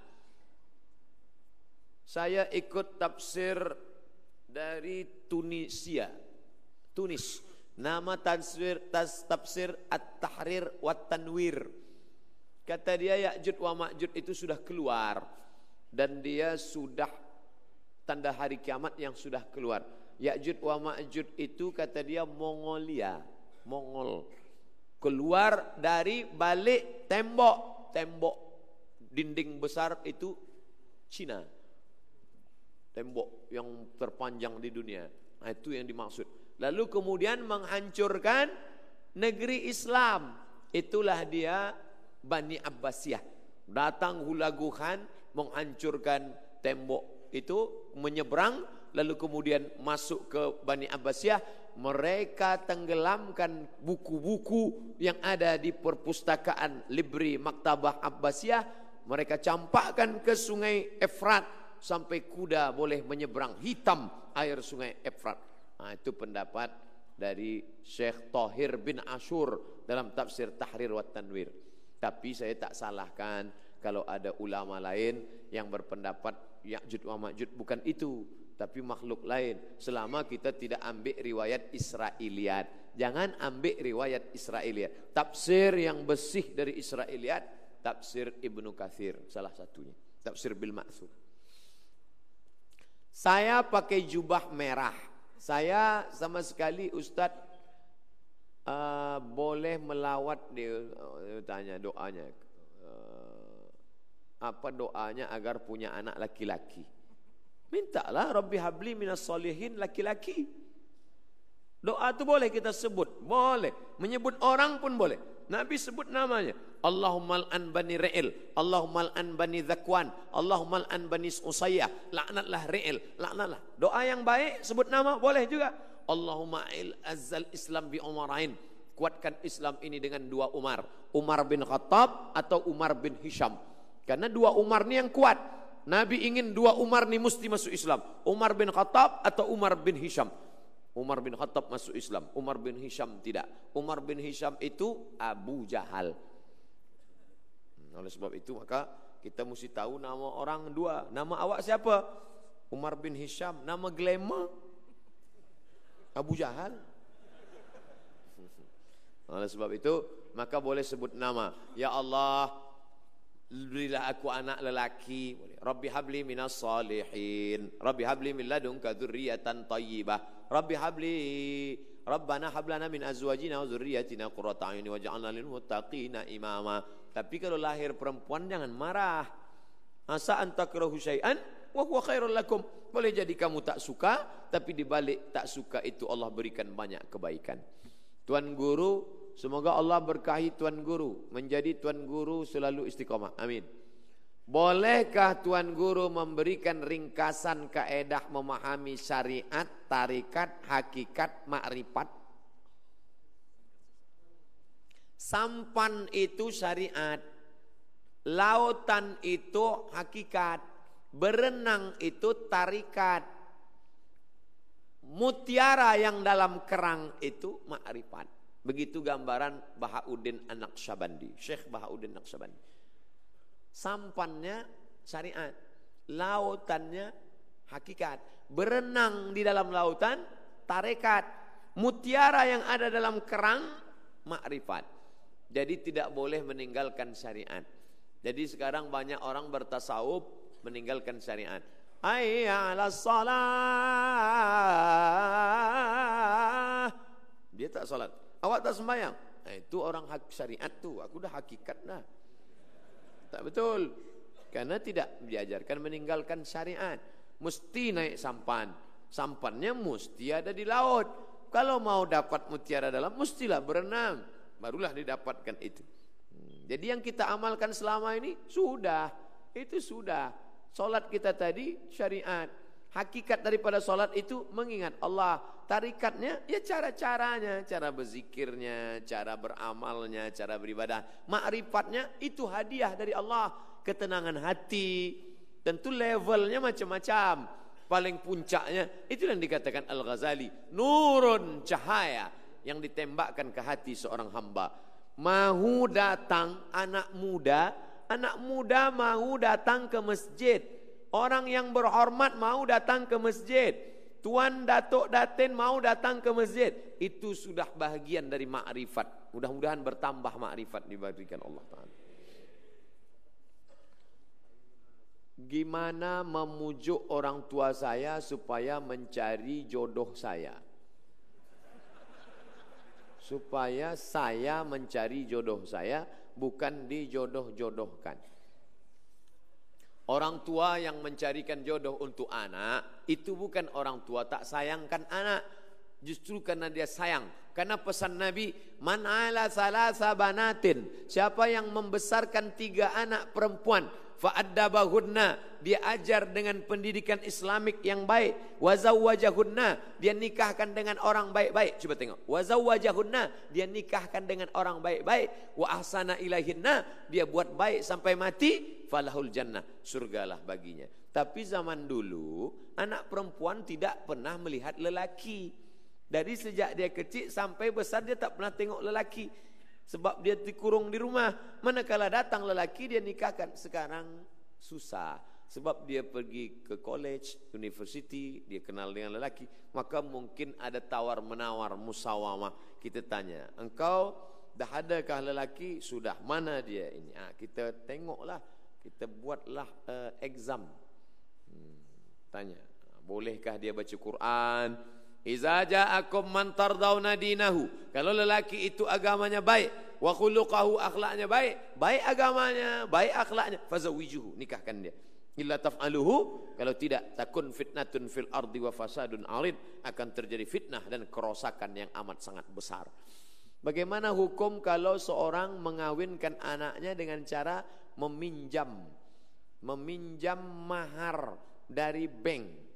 Saya ikut tafsir dari Tunisia, Tunis. Nama tafsir, tafsir At-Tahrir wa Tanwir. Kata dia Ya'jud wa Ma'jud itu sudah keluar. Dan dia sudah tanda hari kiamat yang sudah keluar. Ya'jud wa Ma'jud itu kata dia Mongolia, Mongol. Keluar dari balik tembok, tembok dinding besar itu Cina. Tembok yang terpanjang di dunia. Nah, itu yang dimaksud. Lalu kemudian menghancurkan negeri Islam. Itulah dia Bani Abbasiyah. Datang hulaguhan menghancurkan tembok itu, menyeberang, lalu kemudian masuk ke Bani Abbasiyah. Mereka tenggelamkan buku-buku yang ada di perpustakaan Libri Maktabah Abbasiyah. Mereka campakkan ke sungai Efrat sampai kuda boleh menyeberang, hitam air sungai Efrat. Nah, itu pendapat dari Syekh Tahir bin Ashur dalam tafsir Tahrir wa Tanwir. Tapi saya tak salahkan kalau ada ulama lain yang berpendapat Ya'jud wa Ma'jud bukan itu, tapi makhluk lain. Selama kita tidak ambil riwayat Israiliyat. Jangan ambil riwayat Israiliyat. Tafsir yang bersih dari Israiliyat, tafsir Ibnu Katsir salah satunya. Tafsir Bil Ma'thur. Saya pakai jubah merah. Saya sama sekali Ustadz uh, boleh melawat dia, uh, tanya doanya. Uh, apa doanya agar punya anak laki-laki? Mintalah Rabbi habli minas solihin, laki-laki. Doa itu boleh kita sebut, boleh. Menyebut orang pun boleh. Nabi sebut namanya. Allahumma al'an bani Ri'il, Allahumma al'an bani Zakwan, Allahumma al'an bani Usayyah. Laknatlah Ri'il, laknatlah. Doa yang baik sebut nama boleh juga. Allahumma il azzal Islam bi Umarain. Kuatkan Islam ini dengan dua Umar, Umar bin Khattab atau Umar bin Hisham. Karena dua Umar ini yang kuat. Nabi ingin dua Umar ni mesti masuk Islam. Umar bin Khattab atau Umar bin Hisham. Umar bin Khattab masuk Islam, Umar bin Hisham tidak. Umar bin Hisham itu Abu Jahal. Oleh sebab itu maka kita mesti tahu nama orang dua. Nama awak siapa? Umar bin Hisham. Nama glamour Abu Jahal. Oleh sebab itu maka boleh sebut nama. Ya Allah, berilah aku anak lelaki. Rabbi habli minas salihin. Rabbi habli min ladunka dzurriyyatan thayyibah. Rabbi habli Rabbana hablana min azwajina wa dzurriyyatina qurrata a'yun waj'alna lil muttaqina imama. Tapi kalau lahir perempuan jangan marah. Asa an takrahu syai'an wa huwa khairul lakum. Boleh jadi kamu tak suka, tapi di balik tak suka itu Allah berikan banyak kebaikan. Tuan guru, semoga Allah berkahi tuan guru, menjadi tuan guru selalu istiqamah. Amin. Bolehkah tuan guru memberikan ringkasan kaedah memahami syariat, tarikat, hakikat, makrifat? Sampan itu syariat, lautan itu hakikat, berenang itu tarikat, mutiara yang dalam kerang itu makrifat. Begitu gambaran Bahauddin An-Naqsyabandi, Syekh Bahauddin Naqsyabandi. Sampannya syariat, lautannya hakikat, berenang di dalam lautan tarekat, mutiara yang ada dalam kerang makrifat. Jadi tidak boleh meninggalkan syariat. Jadi sekarang banyak orang bertasawuf meninggalkan syariat. Hayya 'alas shalah. Dia tak salat. Awak tak sembahyang. Nah, itu orang hak syariat tuh. Aku dah hakikat dah. Tak betul. Karena tidak diajarkan meninggalkan syariat. Mesti naik sampan. Sampannya mesti ada di laut. Kalau mau dapat mutiara dalam, mestilah berenang. Barulah didapatkan itu. Jadi yang kita amalkan selama ini sudah, itu sudah. Solat kita tadi syariat. Hakikat daripada solat itu mengingat Allah. Tarikatnya ya cara-caranya, cara berzikirnya, cara beramalnya, cara beribadah. Ma'rifatnya itu hadiah dari Allah, ketenangan hati. Tentu levelnya macam-macam. Paling puncaknya itu yang dikatakan Al-Ghazali, nurun, cahaya yang ditembakkan ke hati seorang hamba. Mahu datang anak muda, anak muda mahu datang ke masjid. Orang yang berhormat mahu datang ke masjid. Tuan Datuk Datin mahu datang ke masjid. Itu sudah bahagian dari makrifat. Mudah-mudahan bertambah makrifat diberikan Allah Ta'ala. Gimana memujuk orang tua saya supaya mencari jodoh saya? Supaya saya mencari jodoh saya, bukan dijodoh-jodohkan. Orang tua yang mencarikan jodoh untuk anak, itu bukan orang tua tak sayangkan anak. Justru karena dia sayang. Karena pesan Nabi, man ala salasa banatin, siapa yang membesarkan tiga anak perempuan, fa'addabahunna, dia ajar dengan pendidikan Islamik yang baik, wazawwajahunna, dia nikahkan dengan orang baik-baik. Coba tengok, wazawwajahunna, dia nikahkan dengan orang baik-baik, wa ahsana ilaihinna, dia buat baik sampai mati, falahul jannah, surgalah baginya. Tapi zaman dulu anak perempuan tidak pernah melihat lelaki. Dari sejak dia kecil sampai besar dia tak pernah tengok lelaki. Sebab dia dikurung di rumah. Manakala datang lelaki dia nikahkan. Sekarang susah. Sebab dia pergi ke college, university, dia kenal dengan lelaki. Maka mungkin ada tawar-menawar, musawamah. Kita tanya, engkau dah adakah lelaki? Sudah, mana dia ini? Ha, kita tengoklah, kita buatlah uh, exam. Hmm, tanya, bolehkah dia baca Quran? Iza ja'akum man tardawna dinahu, kalau lelaki itu agamanya baik, wa khuluquhu, akhlaknya baik, baik agamanya, baik akhlaknya, fazawijuhu, nikahkan dia. Illa taf'aluhu, kalau tidak, takun fitnatun fil ardi wa fasadun arid, akan terjadi fitnah dan kerosakan yang amat sangat besar. Bagaimana hukum kalau seorang mengawinkan anaknya dengan cara meminjam meminjam mahar dari bank?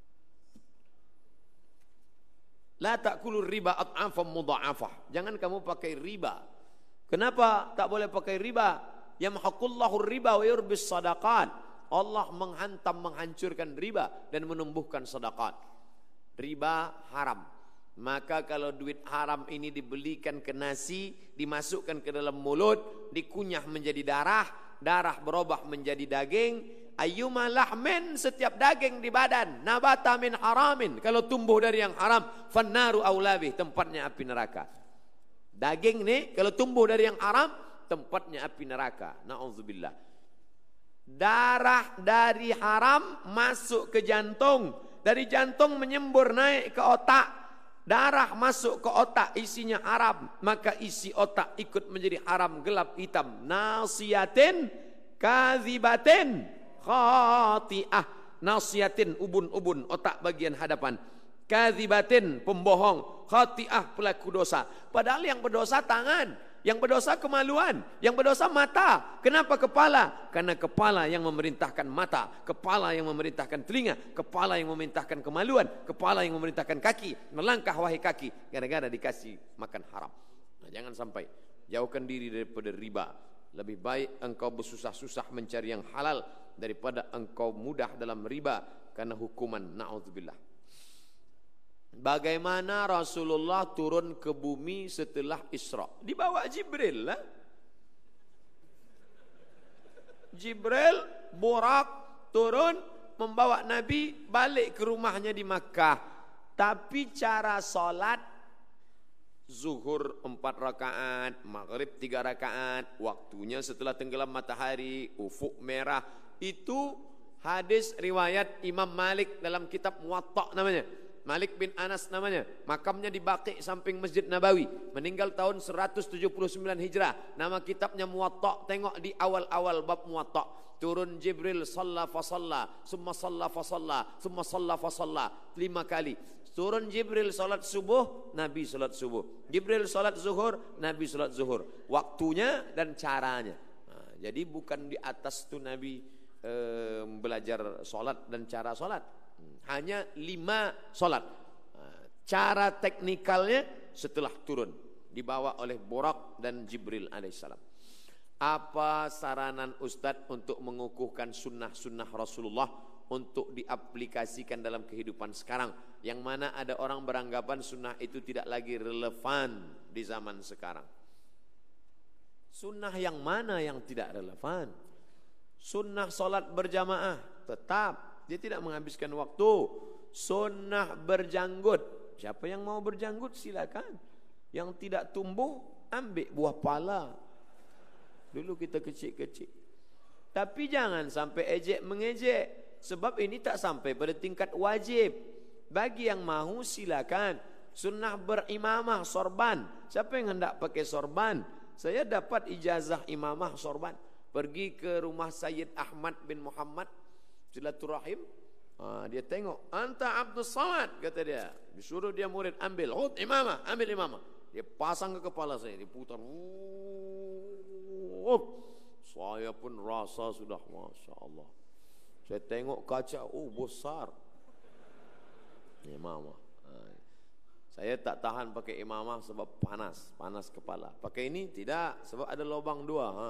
La ta'kulur riba at'afam mudha'afah. Jangan kamu pakai riba. Kenapa tak boleh pakai riba? Yamhaqullahu riba wa yurbis sadaqat. Allah menghantam, menghancurkan riba dan menumbuhkan sedekah. Riba haram. Maka kalau duit haram ini dibelikan ke nasi, dimasukkan ke dalam mulut, dikunyah menjadi darah, darah berubah menjadi daging. Ayyuma lahmin, setiap daging di badan, nabata min haramin, kalau tumbuh dari yang haram, fannaru aulabih, tempatnya api neraka. Daging nih kalau tumbuh dari yang haram, tempatnya api neraka. Na'udzubillah. Darah dari haram masuk ke jantung, dari jantung menyembur naik ke otak. Darah masuk ke otak, isinya haram, maka isi otak ikut menjadi haram, gelap hitam. Nasiyatin kadzibatin khati'ah. Nasiyatin, ubun-ubun, otak bagian hadapan. Kadzibatin, pembohong. Khati'ah, pelaku dosa. Padahal yang berdosa tangan, yang berdosa kemaluan, yang berdosa mata. Kenapa kepala? Karena kepala yang memerintahkan mata, kepala yang memerintahkan telinga, kepala yang memerintahkan kemaluan, kepala yang memerintahkan kaki. Melangkah wahai kaki, gara-gara dikasih makan haram. Nah, jangan sampai. Jauhkan diri daripada riba. Lebih baik engkau bersusah-susah mencari yang halal daripada engkau mudah dalam riba karena hukuman. Na'udzubillah. Bagaimana Rasulullah turun ke bumi setelah Isra? Dibawa Jibril lah. Jibril borak turun membawa Nabi balik ke rumahnya di Makkah. Tapi cara solat zuhur empat rakaat, maghrib tiga rakaat, waktunya setelah tenggelam matahari, ufuk merah. Itu hadis riwayat Imam Malik dalam kitab Muwatta namanya. Malik bin Anas namanya. Makamnya di Baqi samping Masjid Nabawi. Meninggal tahun seratus tujuh puluh sembilan Hijrah. Nama kitabnya Muwatta. Tengok di awal-awal bab Muwatta. Turun Jibril salla fa salla, summa salla fa salla, summa salla fa salla. Lima kali. Turun Jibril salat subuh, Nabi salat subuh. Jibril salat zuhur, Nabi salat zuhur. Waktunya dan caranya. Nah, jadi bukan di atas tu Nabi eh, belajar salat dan cara salat. Hanya lima solat. Cara teknikalnya setelah turun dibawa oleh Burak dan Jibril alaihissalam. Apa saranan Ustadz untuk mengukuhkan sunnah-sunnah Rasulullah untuk diaplikasikan dalam kehidupan sekarang, yang mana ada orang beranggapan sunnah itu tidak lagi relevan di zaman sekarang? Sunnah yang mana yang tidak relevan? Sunnah solat berjamaah tetap, dia tidak menghabiskan waktu. Sunnah berjanggut, siapa yang mau berjanggut silakan. Yang tidak tumbuh ambil buah pala. Dulu kita kecil-kecil. Tapi jangan sampai ejek mengejek, sebab ini tak sampai pada tingkat wajib. Bagi yang mahu silakan. Sunnah berimamah sorban, siapa yang hendak pakai sorban? Saya dapat ijazah imamah sorban. Pergi ke rumah Sayyid Ahmad bin Muhammad, silaturahim. Ha, dia tengok, anta Abdul Samad, kata dia. Disuruh dia murid ambil, hud imamah, ambil imamah. Dia pasang ke kepala saya, diputar. Uh, saya pun rasa sudah masya Allah. Saya tengok kaca, oh besar. Imamah. Ha, saya tak tahan pakai imamah sebab panas, panas kepala. Pakai ini tidak, sebab ada lubang dua. Ha.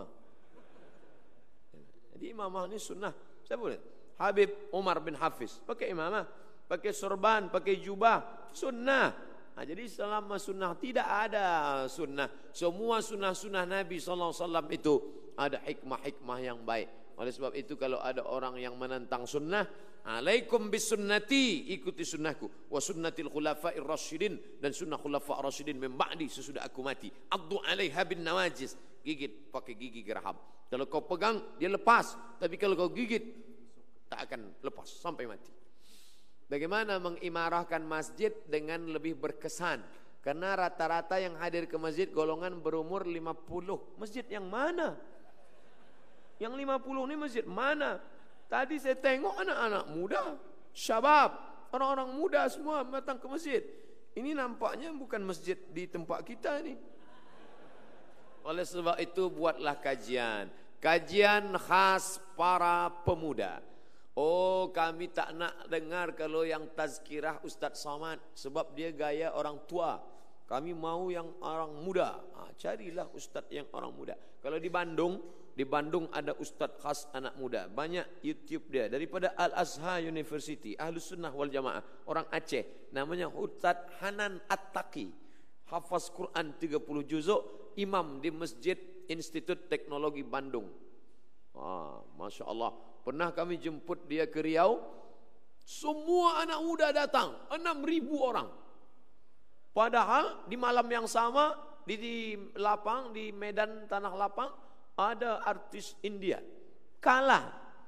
Jadi imamah ini sunnah. Saya boleh. Habib Umar bin Hafiz pakai imamah, pakai sorban, pakai jubah, sunnah. Nah, jadi selama sunnah tidak ada sunnah. Semua sunnah-sunnah Nabi sallallahu alaihi wasallam itu ada hikmah-hikmah yang baik. Oleh sebab itu kalau ada orang yang menentang sunnah, alaikum bisunnati, ikuti sunnahku, wa sunnatil khulafa'ir rasyidin, dan sunnah khulafa' rasyidin min ba'di, sesudah aku mati. Addu 'alaiha bin nawajis, gigit pakai gigi geraham. Kalau kau pegang dia lepas, tapi kalau kau gigit tak akan lepas sampai mati. Bagaimana mengimarahkan masjid dengan lebih berkesan? Karena rata-rata yang hadir ke masjid golongan berumur lima puluh. Masjid yang mana? Yang lima puluh ini masjid mana? Tadi saya tengok anak-anak muda, syabab, orang-orang muda semua datang ke masjid. Ini nampaknya bukan masjid di tempat kita ni. Oleh sebab itu buatlah kajian. Kajian khas para pemuda. Oh, kami tak nak dengar kalau yang tazkirah Ustaz Samad, sebab dia gaya orang tua. Kami mau yang orang muda. Ha, carilah Ustaz yang orang muda. Kalau di Bandung, di Bandung ada Ustaz khas anak muda. Banyak YouTube dia. Daripada Al-Azhar University, Ahlus Sunnah wal Jamaah. Orang Aceh. Namanya Ustaz Hanan At-Taqi. Hafaz Quran tiga puluh juzuk. Imam di Masjid Institut Teknologi Bandung. Ah, Masya Allah. Pernah kami jemput dia ke Riau, semua anak muda datang, enam ribu orang. Padahal di malam yang sama, di, di lapang, di Medan Tanah Lapang, ada artis India. Kalah.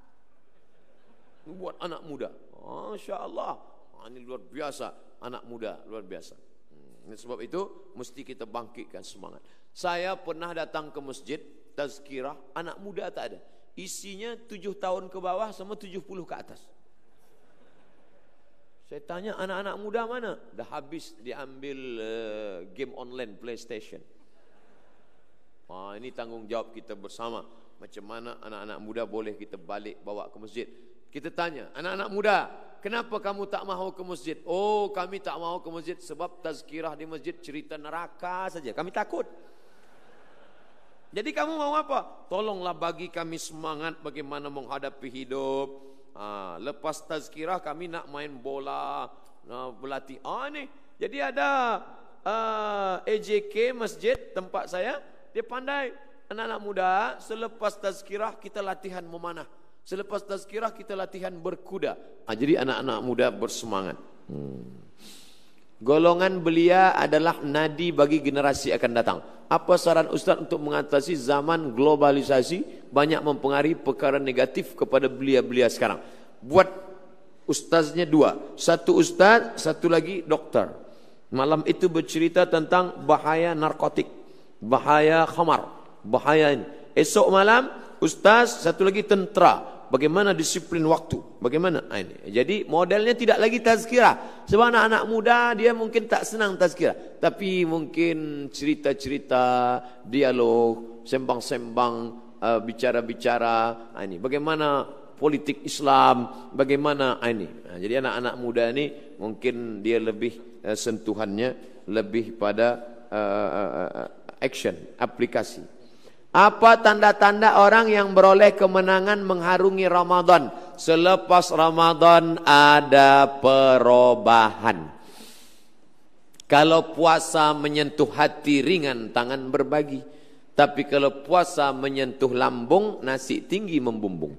Buat anak muda. Masya Allah. Ini luar biasa. Anak muda, luar biasa. Hmm, sebab itu, mesti kita bangkitkan semangat. Saya pernah datang ke masjid, tazkirah, anak muda tak ada. Isinya tujuh tahun ke bawah sama tujuh puluh ke atas. Saya tanya anak-anak muda mana? Dah habis diambil uh, game online PlayStation. Ah, ini tanggung jawab kita bersama. Macam mana anak-anak muda boleh kita balik bawa ke masjid. Kita tanya, anak-anak muda, kenapa kamu tak mahu ke masjid? Oh, kami tak mahu ke masjid sebab tazkirah di masjid cerita neraka saja. Kami takut. Jadi kamu mau apa? Tolonglah bagi kami semangat bagaimana menghadapi hidup. Ha, lepas tazkirah kami nak main bola, nak berlatih. Ah ni. Jadi ada uh, A J K masjid tempat saya, dia pandai. Anak-anak muda selepas tazkirah kita latihan memanah. Selepas tazkirah kita latihan berkuda. Ha, jadi anak-anak muda bersemangat. Hmm. Golongan belia adalah nadi bagi generasi akan datang. Apa saran Ustaz untuk mengatasi zaman globalisasi banyak mempengaruhi perkara negatif kepada belia-belia sekarang? Buat ustaznya dua. Satu ustaz, satu lagi dokter. Malam itu bercerita tentang bahaya narkotik, bahaya khamar, bahaya ini. Esok malam ustaz, satu lagi tentera. Bagaimana disiplin waktu? Bagaimana ini? Jadi modelnya tidak lagi tazkirah. Sebab anak-anak muda dia mungkin tak senang tazkirah, tapi mungkin cerita-cerita, dialog, sembang-sembang, uh, bicara-bicara. Ini bagaimana politik Islam? Bagaimana ini? Nah, jadi anak-anak muda ini mungkin dia lebih uh, sentuhannya lebih pada uh, uh, action, aplikasi. Apa tanda-tanda orang yang beroleh kemenangan mengharungi Ramadan? Selepas Ramadan ada perubahan. Kalau puasa menyentuh hati ringan, tangan berbagi. Tapi kalau puasa menyentuh lambung, nasi tinggi membumbung.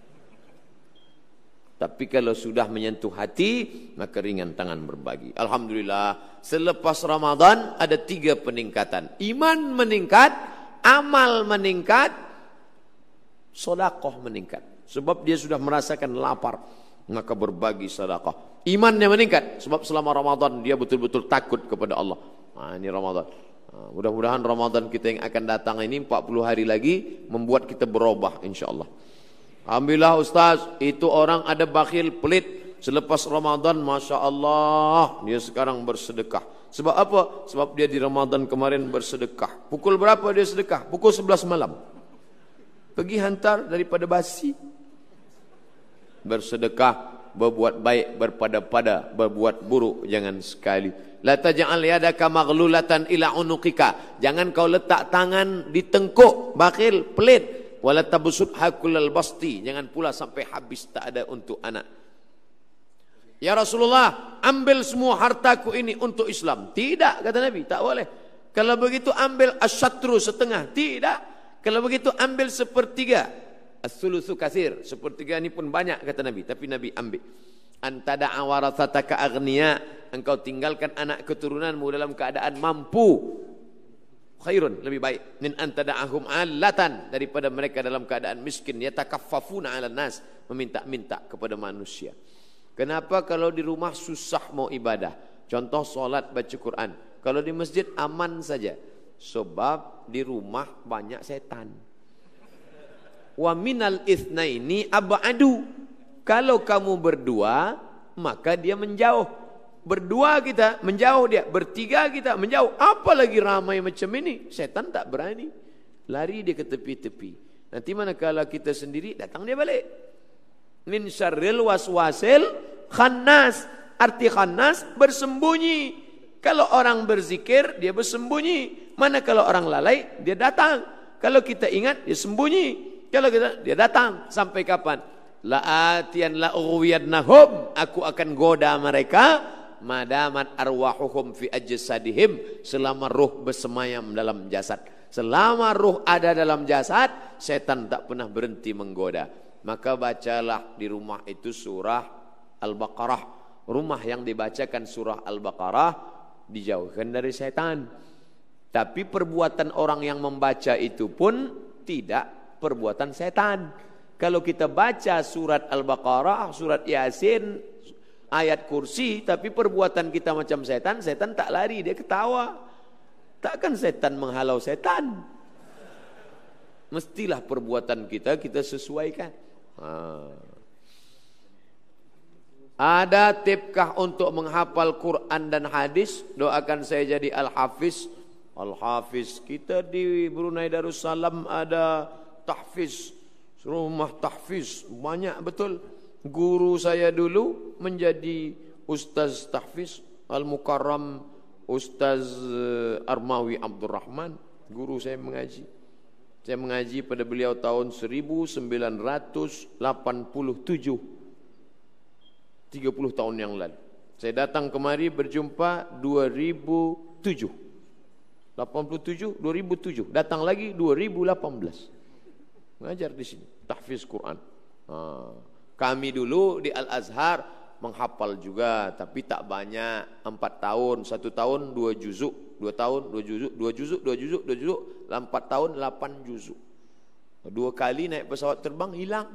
Tapi kalau sudah menyentuh hati, maka ringan tangan berbagi. Alhamdulillah, selepas Ramadan ada tiga peningkatan. Iman meningkat, amal meningkat, sedekah meningkat. Sebab dia sudah merasakan lapar, maka berbagi sedekah. Imannya meningkat, sebab selama Ramadan dia betul-betul takut kepada Allah. Nah, ini Ramadan. Nah, mudah-mudahan Ramadan kita yang akan datang ini empat puluh hari lagi membuat kita berubah insyaAllah. Alhamdulillah Ustaz, itu orang ada bakhil pelit. Selepas Ramadan, Masya Allah, dia sekarang bersedekah. Sebab apa? Sebab dia di Ramadan kemarin bersedekah. Pukul berapa dia sedekah? Pukul sebelas malam. Pergi hantar daripada basi. Bersedekah, berbuat baik, berpada-pada, berbuat buruk jangan sekali. La taj'al yadaka maghlulatan ila unuqika. Jangan kau letak tangan di tengkuk, bakhil, pelit. Wala tabsutha kullal basti. Jangan pula sampai habis tak ada untuk anak. Ya Rasulullah, ambil semua hartaku ini untuk Islam. Tidak, kata Nabi, tak boleh. Kalau begitu ambil asyatru setengah. Tidak. Kalau begitu ambil sepertiga. As-sulusu katsir. Sepertiga ini pun banyak, kata Nabi. Tapi Nabi ambil. Antada'a warathataka aghniya. Engkau tinggalkan anak keturunanmu dalam keadaan mampu. Khairun, lebih baik. Min antada'ahum alatan. Daripada mereka dalam keadaan miskin. Yatakaffafuna ala nas. Meminta-minta kepada manusia. Kenapa kalau di rumah susah mau ibadah? Contoh solat baca Quran. Kalau di masjid aman saja. Sebab di rumah banyak setan. Wa minal itsnaini ab'adu. Kalau kamu berdua, maka dia menjauh. Berdua kita menjauh dia, bertiga kita menjauh. Apalagi ramai macam ini, setan tak berani. Lari dia ke tepi-tepi. Nanti manakala kita sendiri, datang dia balik. Min syarril waswasil khannas. Arti khannas bersembunyi. Kalau orang berzikir dia bersembunyi. Mana kalau orang lalai dia datang. Kalau kita ingat dia sembunyi. Kalau kita dia datang. Sampai kapan? La'atiyan la'uwiyadnahum. Aku akan goda mereka madamat arwahuhum fi ajsadihim. Selama ruh bersemayam dalam jasad. Selama ruh ada dalam jasad, setan tak pernah berhenti menggoda. Maka bacalah di rumah itu surah Al-Baqarah. Rumah yang dibacakan surah Al-Baqarah dijauhkan dari setan. Tapi perbuatan orang yang membaca itu pun tidak perbuatan setan. Kalau kita baca surat Al-Baqarah, surat Yasin, ayat kursi, tapi perbuatan kita macam setan, setan tak lari, dia ketawa. Takkan setan menghalau setan. Mestilah perbuatan kita kita sesuaikan. Ha. Ada tipkah untuk menghafal Quran dan hadis? Doakan saya jadi Al-Hafiz. Al-Hafiz. Kita di Brunei Darussalam ada tahfiz, rumah tahfiz banyak betul. Guru saya dulu menjadi Ustaz tahfiz Al-Mukarram Ustaz Armawi Abdul Rahman. Guru saya mengaji. Saya mengaji pada beliau tahun seribu sembilan ratus lapan puluh tujuh. tiga puluh tahun yang lalu. Saya datang kemari berjumpa dua ribu tujuh. lapan puluh tujuh, dua ribu tujuh. Datang lagi dua ribu lapan belas. Mengajar di sini tahfiz Quran. Ha. Kami dulu di Al-Azhar menghafal juga, tapi tak banyak. Empat tahun, satu tahun dua juzuk, dua tahun dua juzuk, dua juzuk, dua juzuk, dua juzuk, empat tahun lapan juzuk. Dua kali naik pesawat terbang hilang.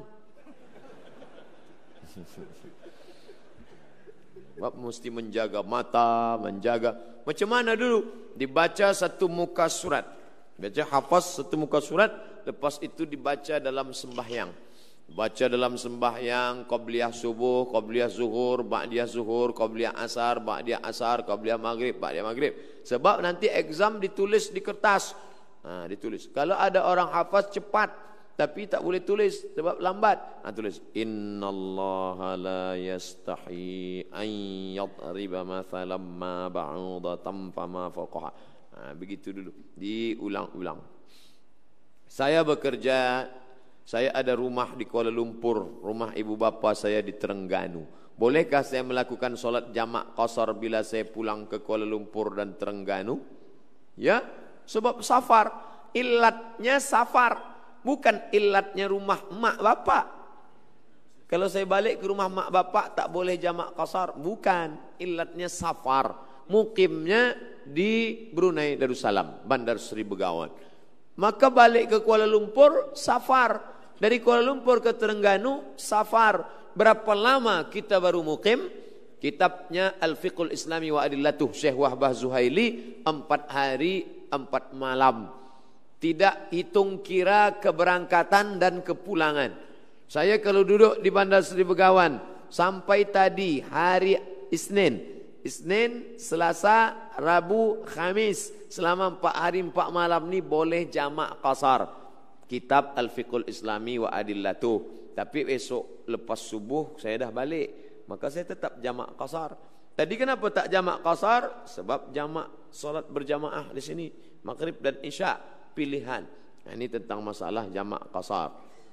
Sebab mesti menjaga mata, menjaga. Macam mana dulu? Dibaca satu muka surat. Baca hafaz satu muka surat, lepas itu dibaca dalam sembahyang. Baca dalam sembahyang, qabliyah subuh, qabliyah zuhur, ba'diyah zuhur, qabliyah asar, ba'diyah asar, qabliyah maghrib, ba'diyah maghrib. Sebab nanti exam ditulis di kertas. Ha, ditulis. Kalau ada orang hafaz cepat, tapi tak boleh tulis sebab lambat. Ha, tulis. Innallaha la yastahi an yadriba mathalan ma ba'udatan fama fawqaha. Ha, begitu dulu. Diulang-ulang. Saya bekerja, saya ada rumah di Kuala Lumpur, rumah ibu bapa saya di Terengganu. Bolehkah saya melakukan solat jamak qasar bila saya pulang ke Kuala Lumpur dan Terengganu? Ya, sebab safar. Ilatnya safar, bukan ilatnya rumah mak bapak. Kalau saya balik ke rumah mak bapak tak boleh jamak qasar, bukan. Ilatnya safar. Mukimnya di Brunei Darussalam, Bandar Seri Begawan. Maka balik ke Kuala Lumpur safar. Dari Kuala Lumpur ke Terengganu safar. Berapa lama kita baru mukim? Kitabnya Al-Fiqhul Islami wa Adillatuh Syekh Wahbah Zuhaili, empat hari empat malam. Tidak hitung kira keberangkatan dan kepulangan. Saya kalau duduk di Bandar Seri Begawan sampai tadi hari Isnin, Isnin, Selasa, Rabu, Khamis, selama empat hari empat malam ni boleh jamak qasar. Kitab Al-Fiqhul Islami wa Adillatuh. Tapi esok lepas subuh saya dah balik, maka saya tetap jamak qasar. Tadi kenapa tak jamak qasar? Sebab jamak solat berjamaah di sini, maghrib dan isya pilihan. Nah, ini tentang masalah jamak qasar.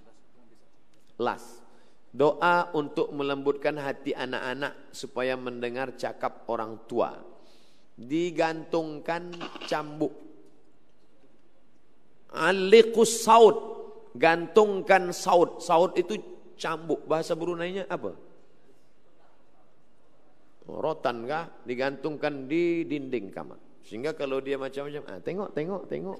Last. Doa untuk melembutkan hati anak-anak supaya mendengar cakap orang tua. Digantungkan cambuk. Aliqus saud, gantungkan saud. Saud itu cambuk. Bahasa Bruneinya apa? Rotan kah? Digantungkan di dinding kamar. Sehingga kalau dia macam-macam, ah, tengok, tengok, tengok.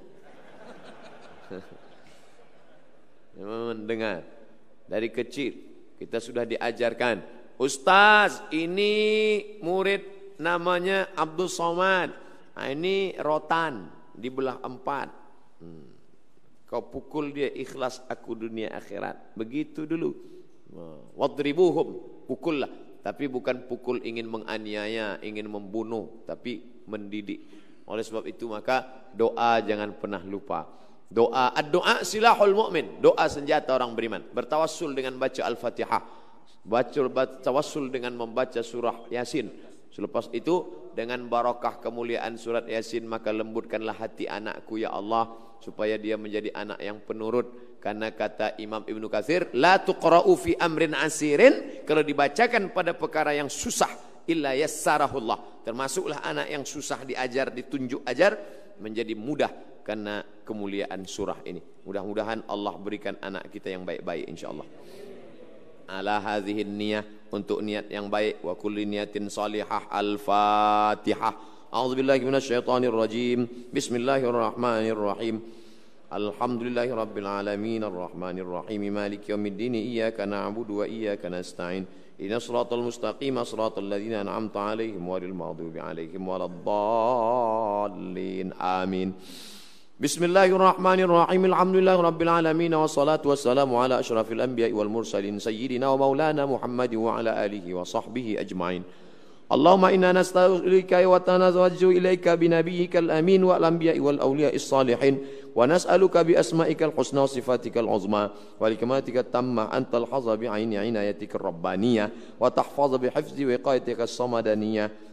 Mendengar. Dari kecil kita sudah diajarkan. Ustaz, ini murid namanya Abdul Somad. Nah, ini rotan dibelah empat. Hmm. Kau pukul dia, ikhlas aku dunia akhirat. Begitu dulu. Wadribuhum, pukullah. Tapi bukan pukul ingin menganiaya, ingin membunuh, tapi mendidik. Oleh sebab itu maka doa jangan pernah lupa. Doa, ad-doa silahul mu'min. Doa senjata orang beriman. Bertawassul dengan baca Al-Fatihah. Baca tawassul dengan membaca surah Yasin. Selepas itu dengan barakah kemuliaan surat Yasin, maka lembutkanlah hati anakku ya Allah, supaya dia menjadi anak yang penurut. Karena kata Imam Ibnu Katsir, la tuqra'u fi amrin asirin, kalau dibacakan pada perkara yang susah, illa yassarahullah. Termasuklah anak yang susah diajar, ditunjuk ajar, menjadi mudah karena kemuliaan surah ini. Mudah-mudahan Allah berikan anak kita yang baik-baik insyaallah. Ala hadhihi niyah, untuk niat yang baik. Wa kulli niyatin salihah. Al-Fatihah. A'udzubillahi minasyaitonir rajim. Bismillahirrahmanirrahim. Alhamdulillahi rabbil alamin arrahmanir rahim maliki yaumiddin iyyaka na'budu wa iyyaka nasta'in ihdinas siratal mustaqim siratal ladzina an'amta 'alaihim ghairil maghdubi 'alaihim waladdallin amin. Bismillahirrahmanirrahim. Alhamdulillahi rabbil alamin wassalatu wassalamu ala asyrafil anbiya'i wal mursalin sayyidina wa maulana Muhammad wa ala alihi wa sahbihi ajma'in. Allahumma inna nas'aluka wa tanazawwaju ilaika bi nabiyyikal amin wa al-anbiya'i wal awliya'is salihin wa nas'aluka bi asma'ikal husna wa sifatikal uzma wa likamatikal tammah an talhaza bi 'aini 'inayatikar rabbaniyah wa tahfaza bi hifzi wa iqayatikas samadaniyah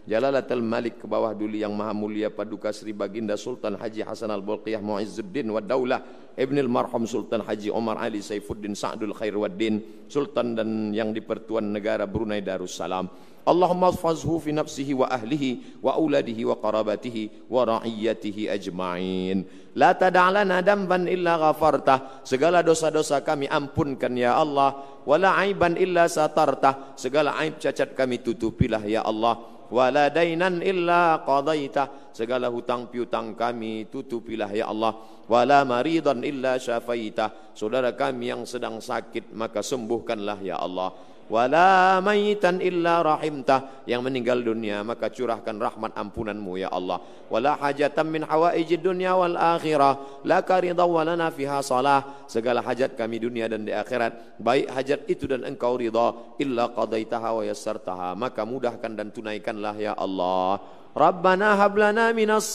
Jalalatul Malik ke bawah dulu yang maha mulia Paduka Sri Baginda Sultan Haji Hasan Al-Bolqiyah Muizzuddin wa Daulah Ibnul Marhum Sultan Haji Omar Ali Saifuddin Sa'dul Khairwaddin Sultan dan yang di-Pertuan Negara Brunei Darussalam. Allahumma hafazhu fi nafsihi wa ahlihi wa auladihi wa qarabatihi wa ra'iyatihi ajma'in. La tada'lana damban illa ghafartah. Segala dosa-dosa kami ampunkan ya Allah. Wala aiban illa satartah. Segala aib cacat kami tutupilah ya Allah. Wala dainan illa qadaitah. Segala hutang piutang kami tutupilah ya Allah. Wala maridan illa syafaitah. Saudara kami yang sedang sakit maka sembuhkanlah ya Allah. Wala mayitan illa rahimtah. Yang meninggal dunia maka curahkan rahmat ampunanmu ya Allah. Wala hajatan min hawaijid dunya wal akhirah laka ridha wa lana fiha salah. Segala hajat kami dunia dan di akhirat baik hajat itu dan engkau ridha illa qadaitaha wa yassartaha maka mudahkan dan tunaikanlah ya Allah. Rabbana hablana minas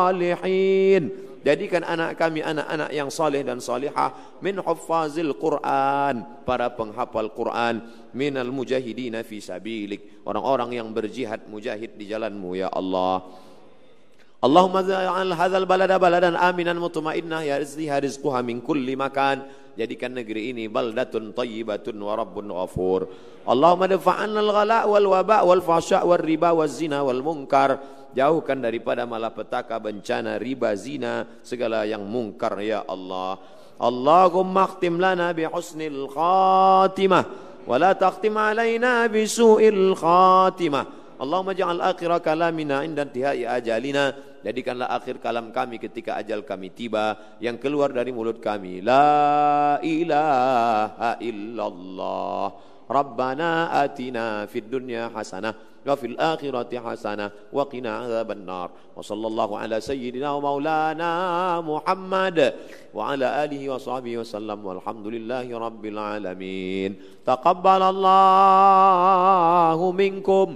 salihin. Jadikan anak kami anak-anak yang saleh dan salihah min huffazil Quran, para penghafal Quran, minal mujahidina fi sabilik, orang-orang yang berjihad mujahid di jalanmu ya Allah. Allahumma ja'al hadzal balada baladan aminan mutmainnah yarzuha rizquha min kulli makan. Jadikan negeri ini baldatun thayyibatun wa rabbun ghafur. Allahumma dafa'anna al-ghala' wal waba' wal fahsya' wal riba waz zina wal munkar. Jauhkan daripada malapetaka, bencana, riba, zina, segala yang mungkar ya Allah. Allahumma khtim lana bi husnil khatimah wa la takhtim alaina bi su'il khatimah. Allahumma ja'al akhir kalamina inda intihai ajalina. Jadikanlah akhir kalam kami ketika ajal kami tiba, yang keluar dari mulut kami la ilaha illallah. Rabbana atina fid dunya hasanah wa fil akhirati hasanah wa qina adzaban nar. Wa sallallahu ala sayyidina wa maulana Muhammad wa ala alihi wa sahbihi wa sallam walhamdulillahi rabbil alamin. Taqabbalallahu minkum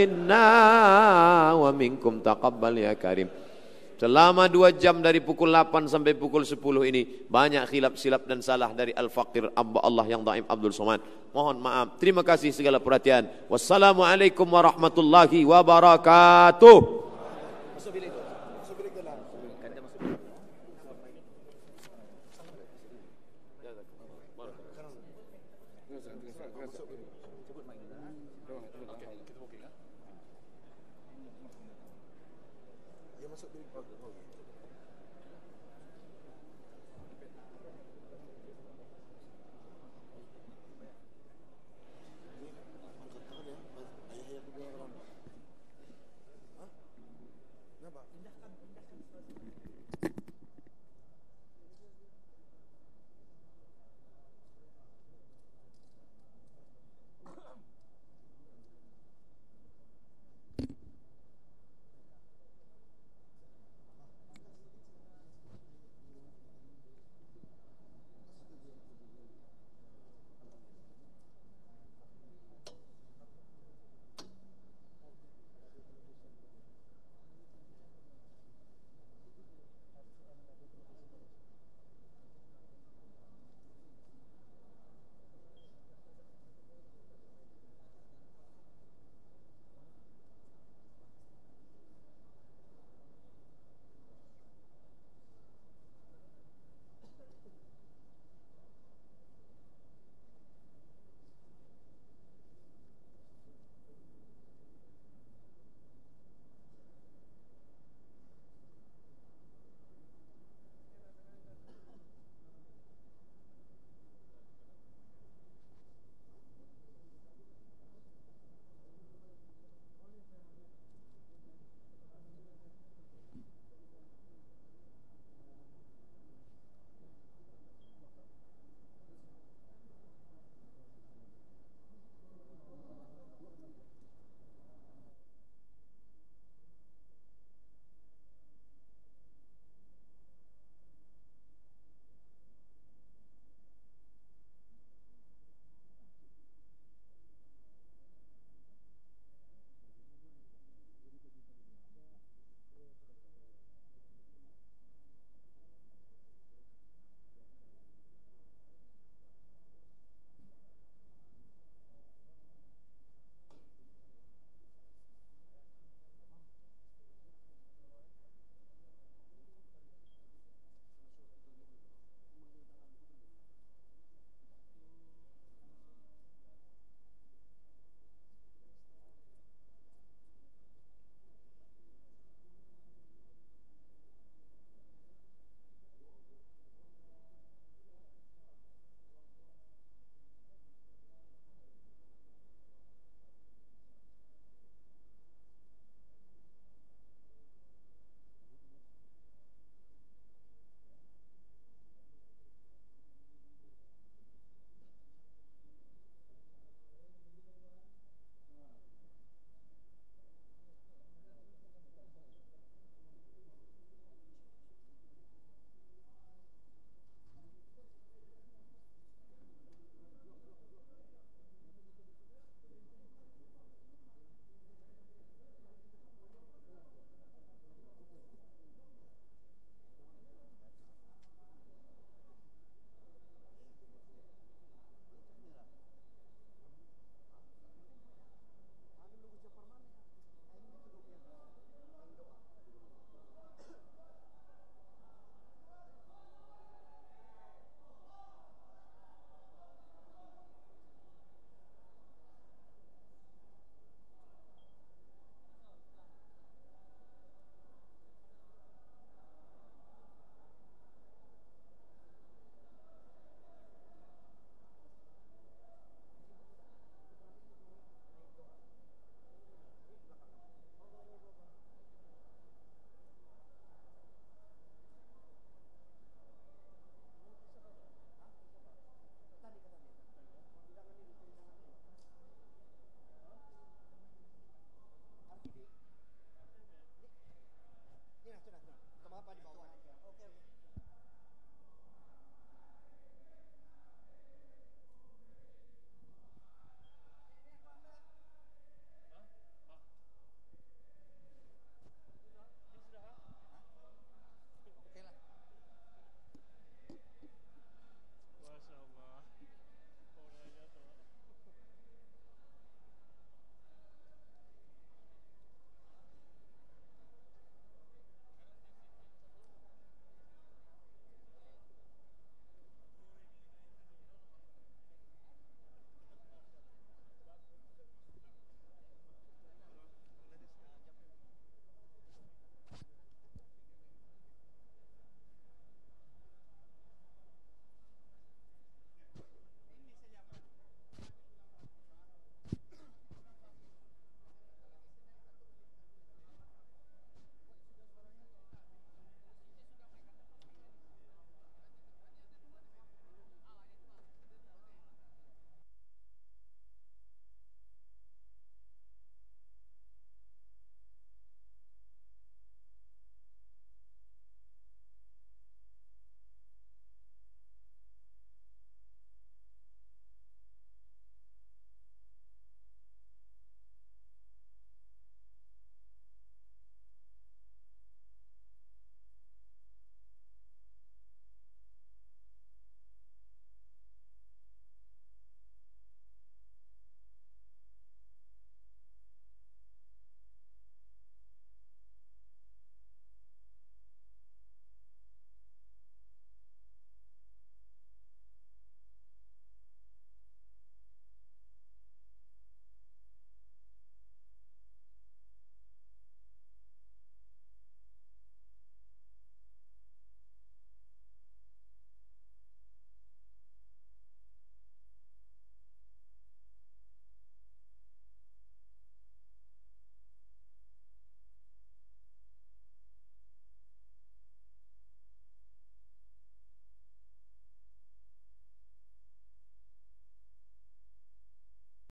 minna wa minkum taqabbal ya karim. Selama dua jam dari pukul delapan sampai pukul sepuluh ini banyak khilaf silap dan salah dari Al-Faqir Amba Allah yang Dhaif Abdul Somad. Mohon maaf. Terima kasih segala perhatian. Wassalamualaikum warahmatullahi wabarakatuh. Dia masuk bilik.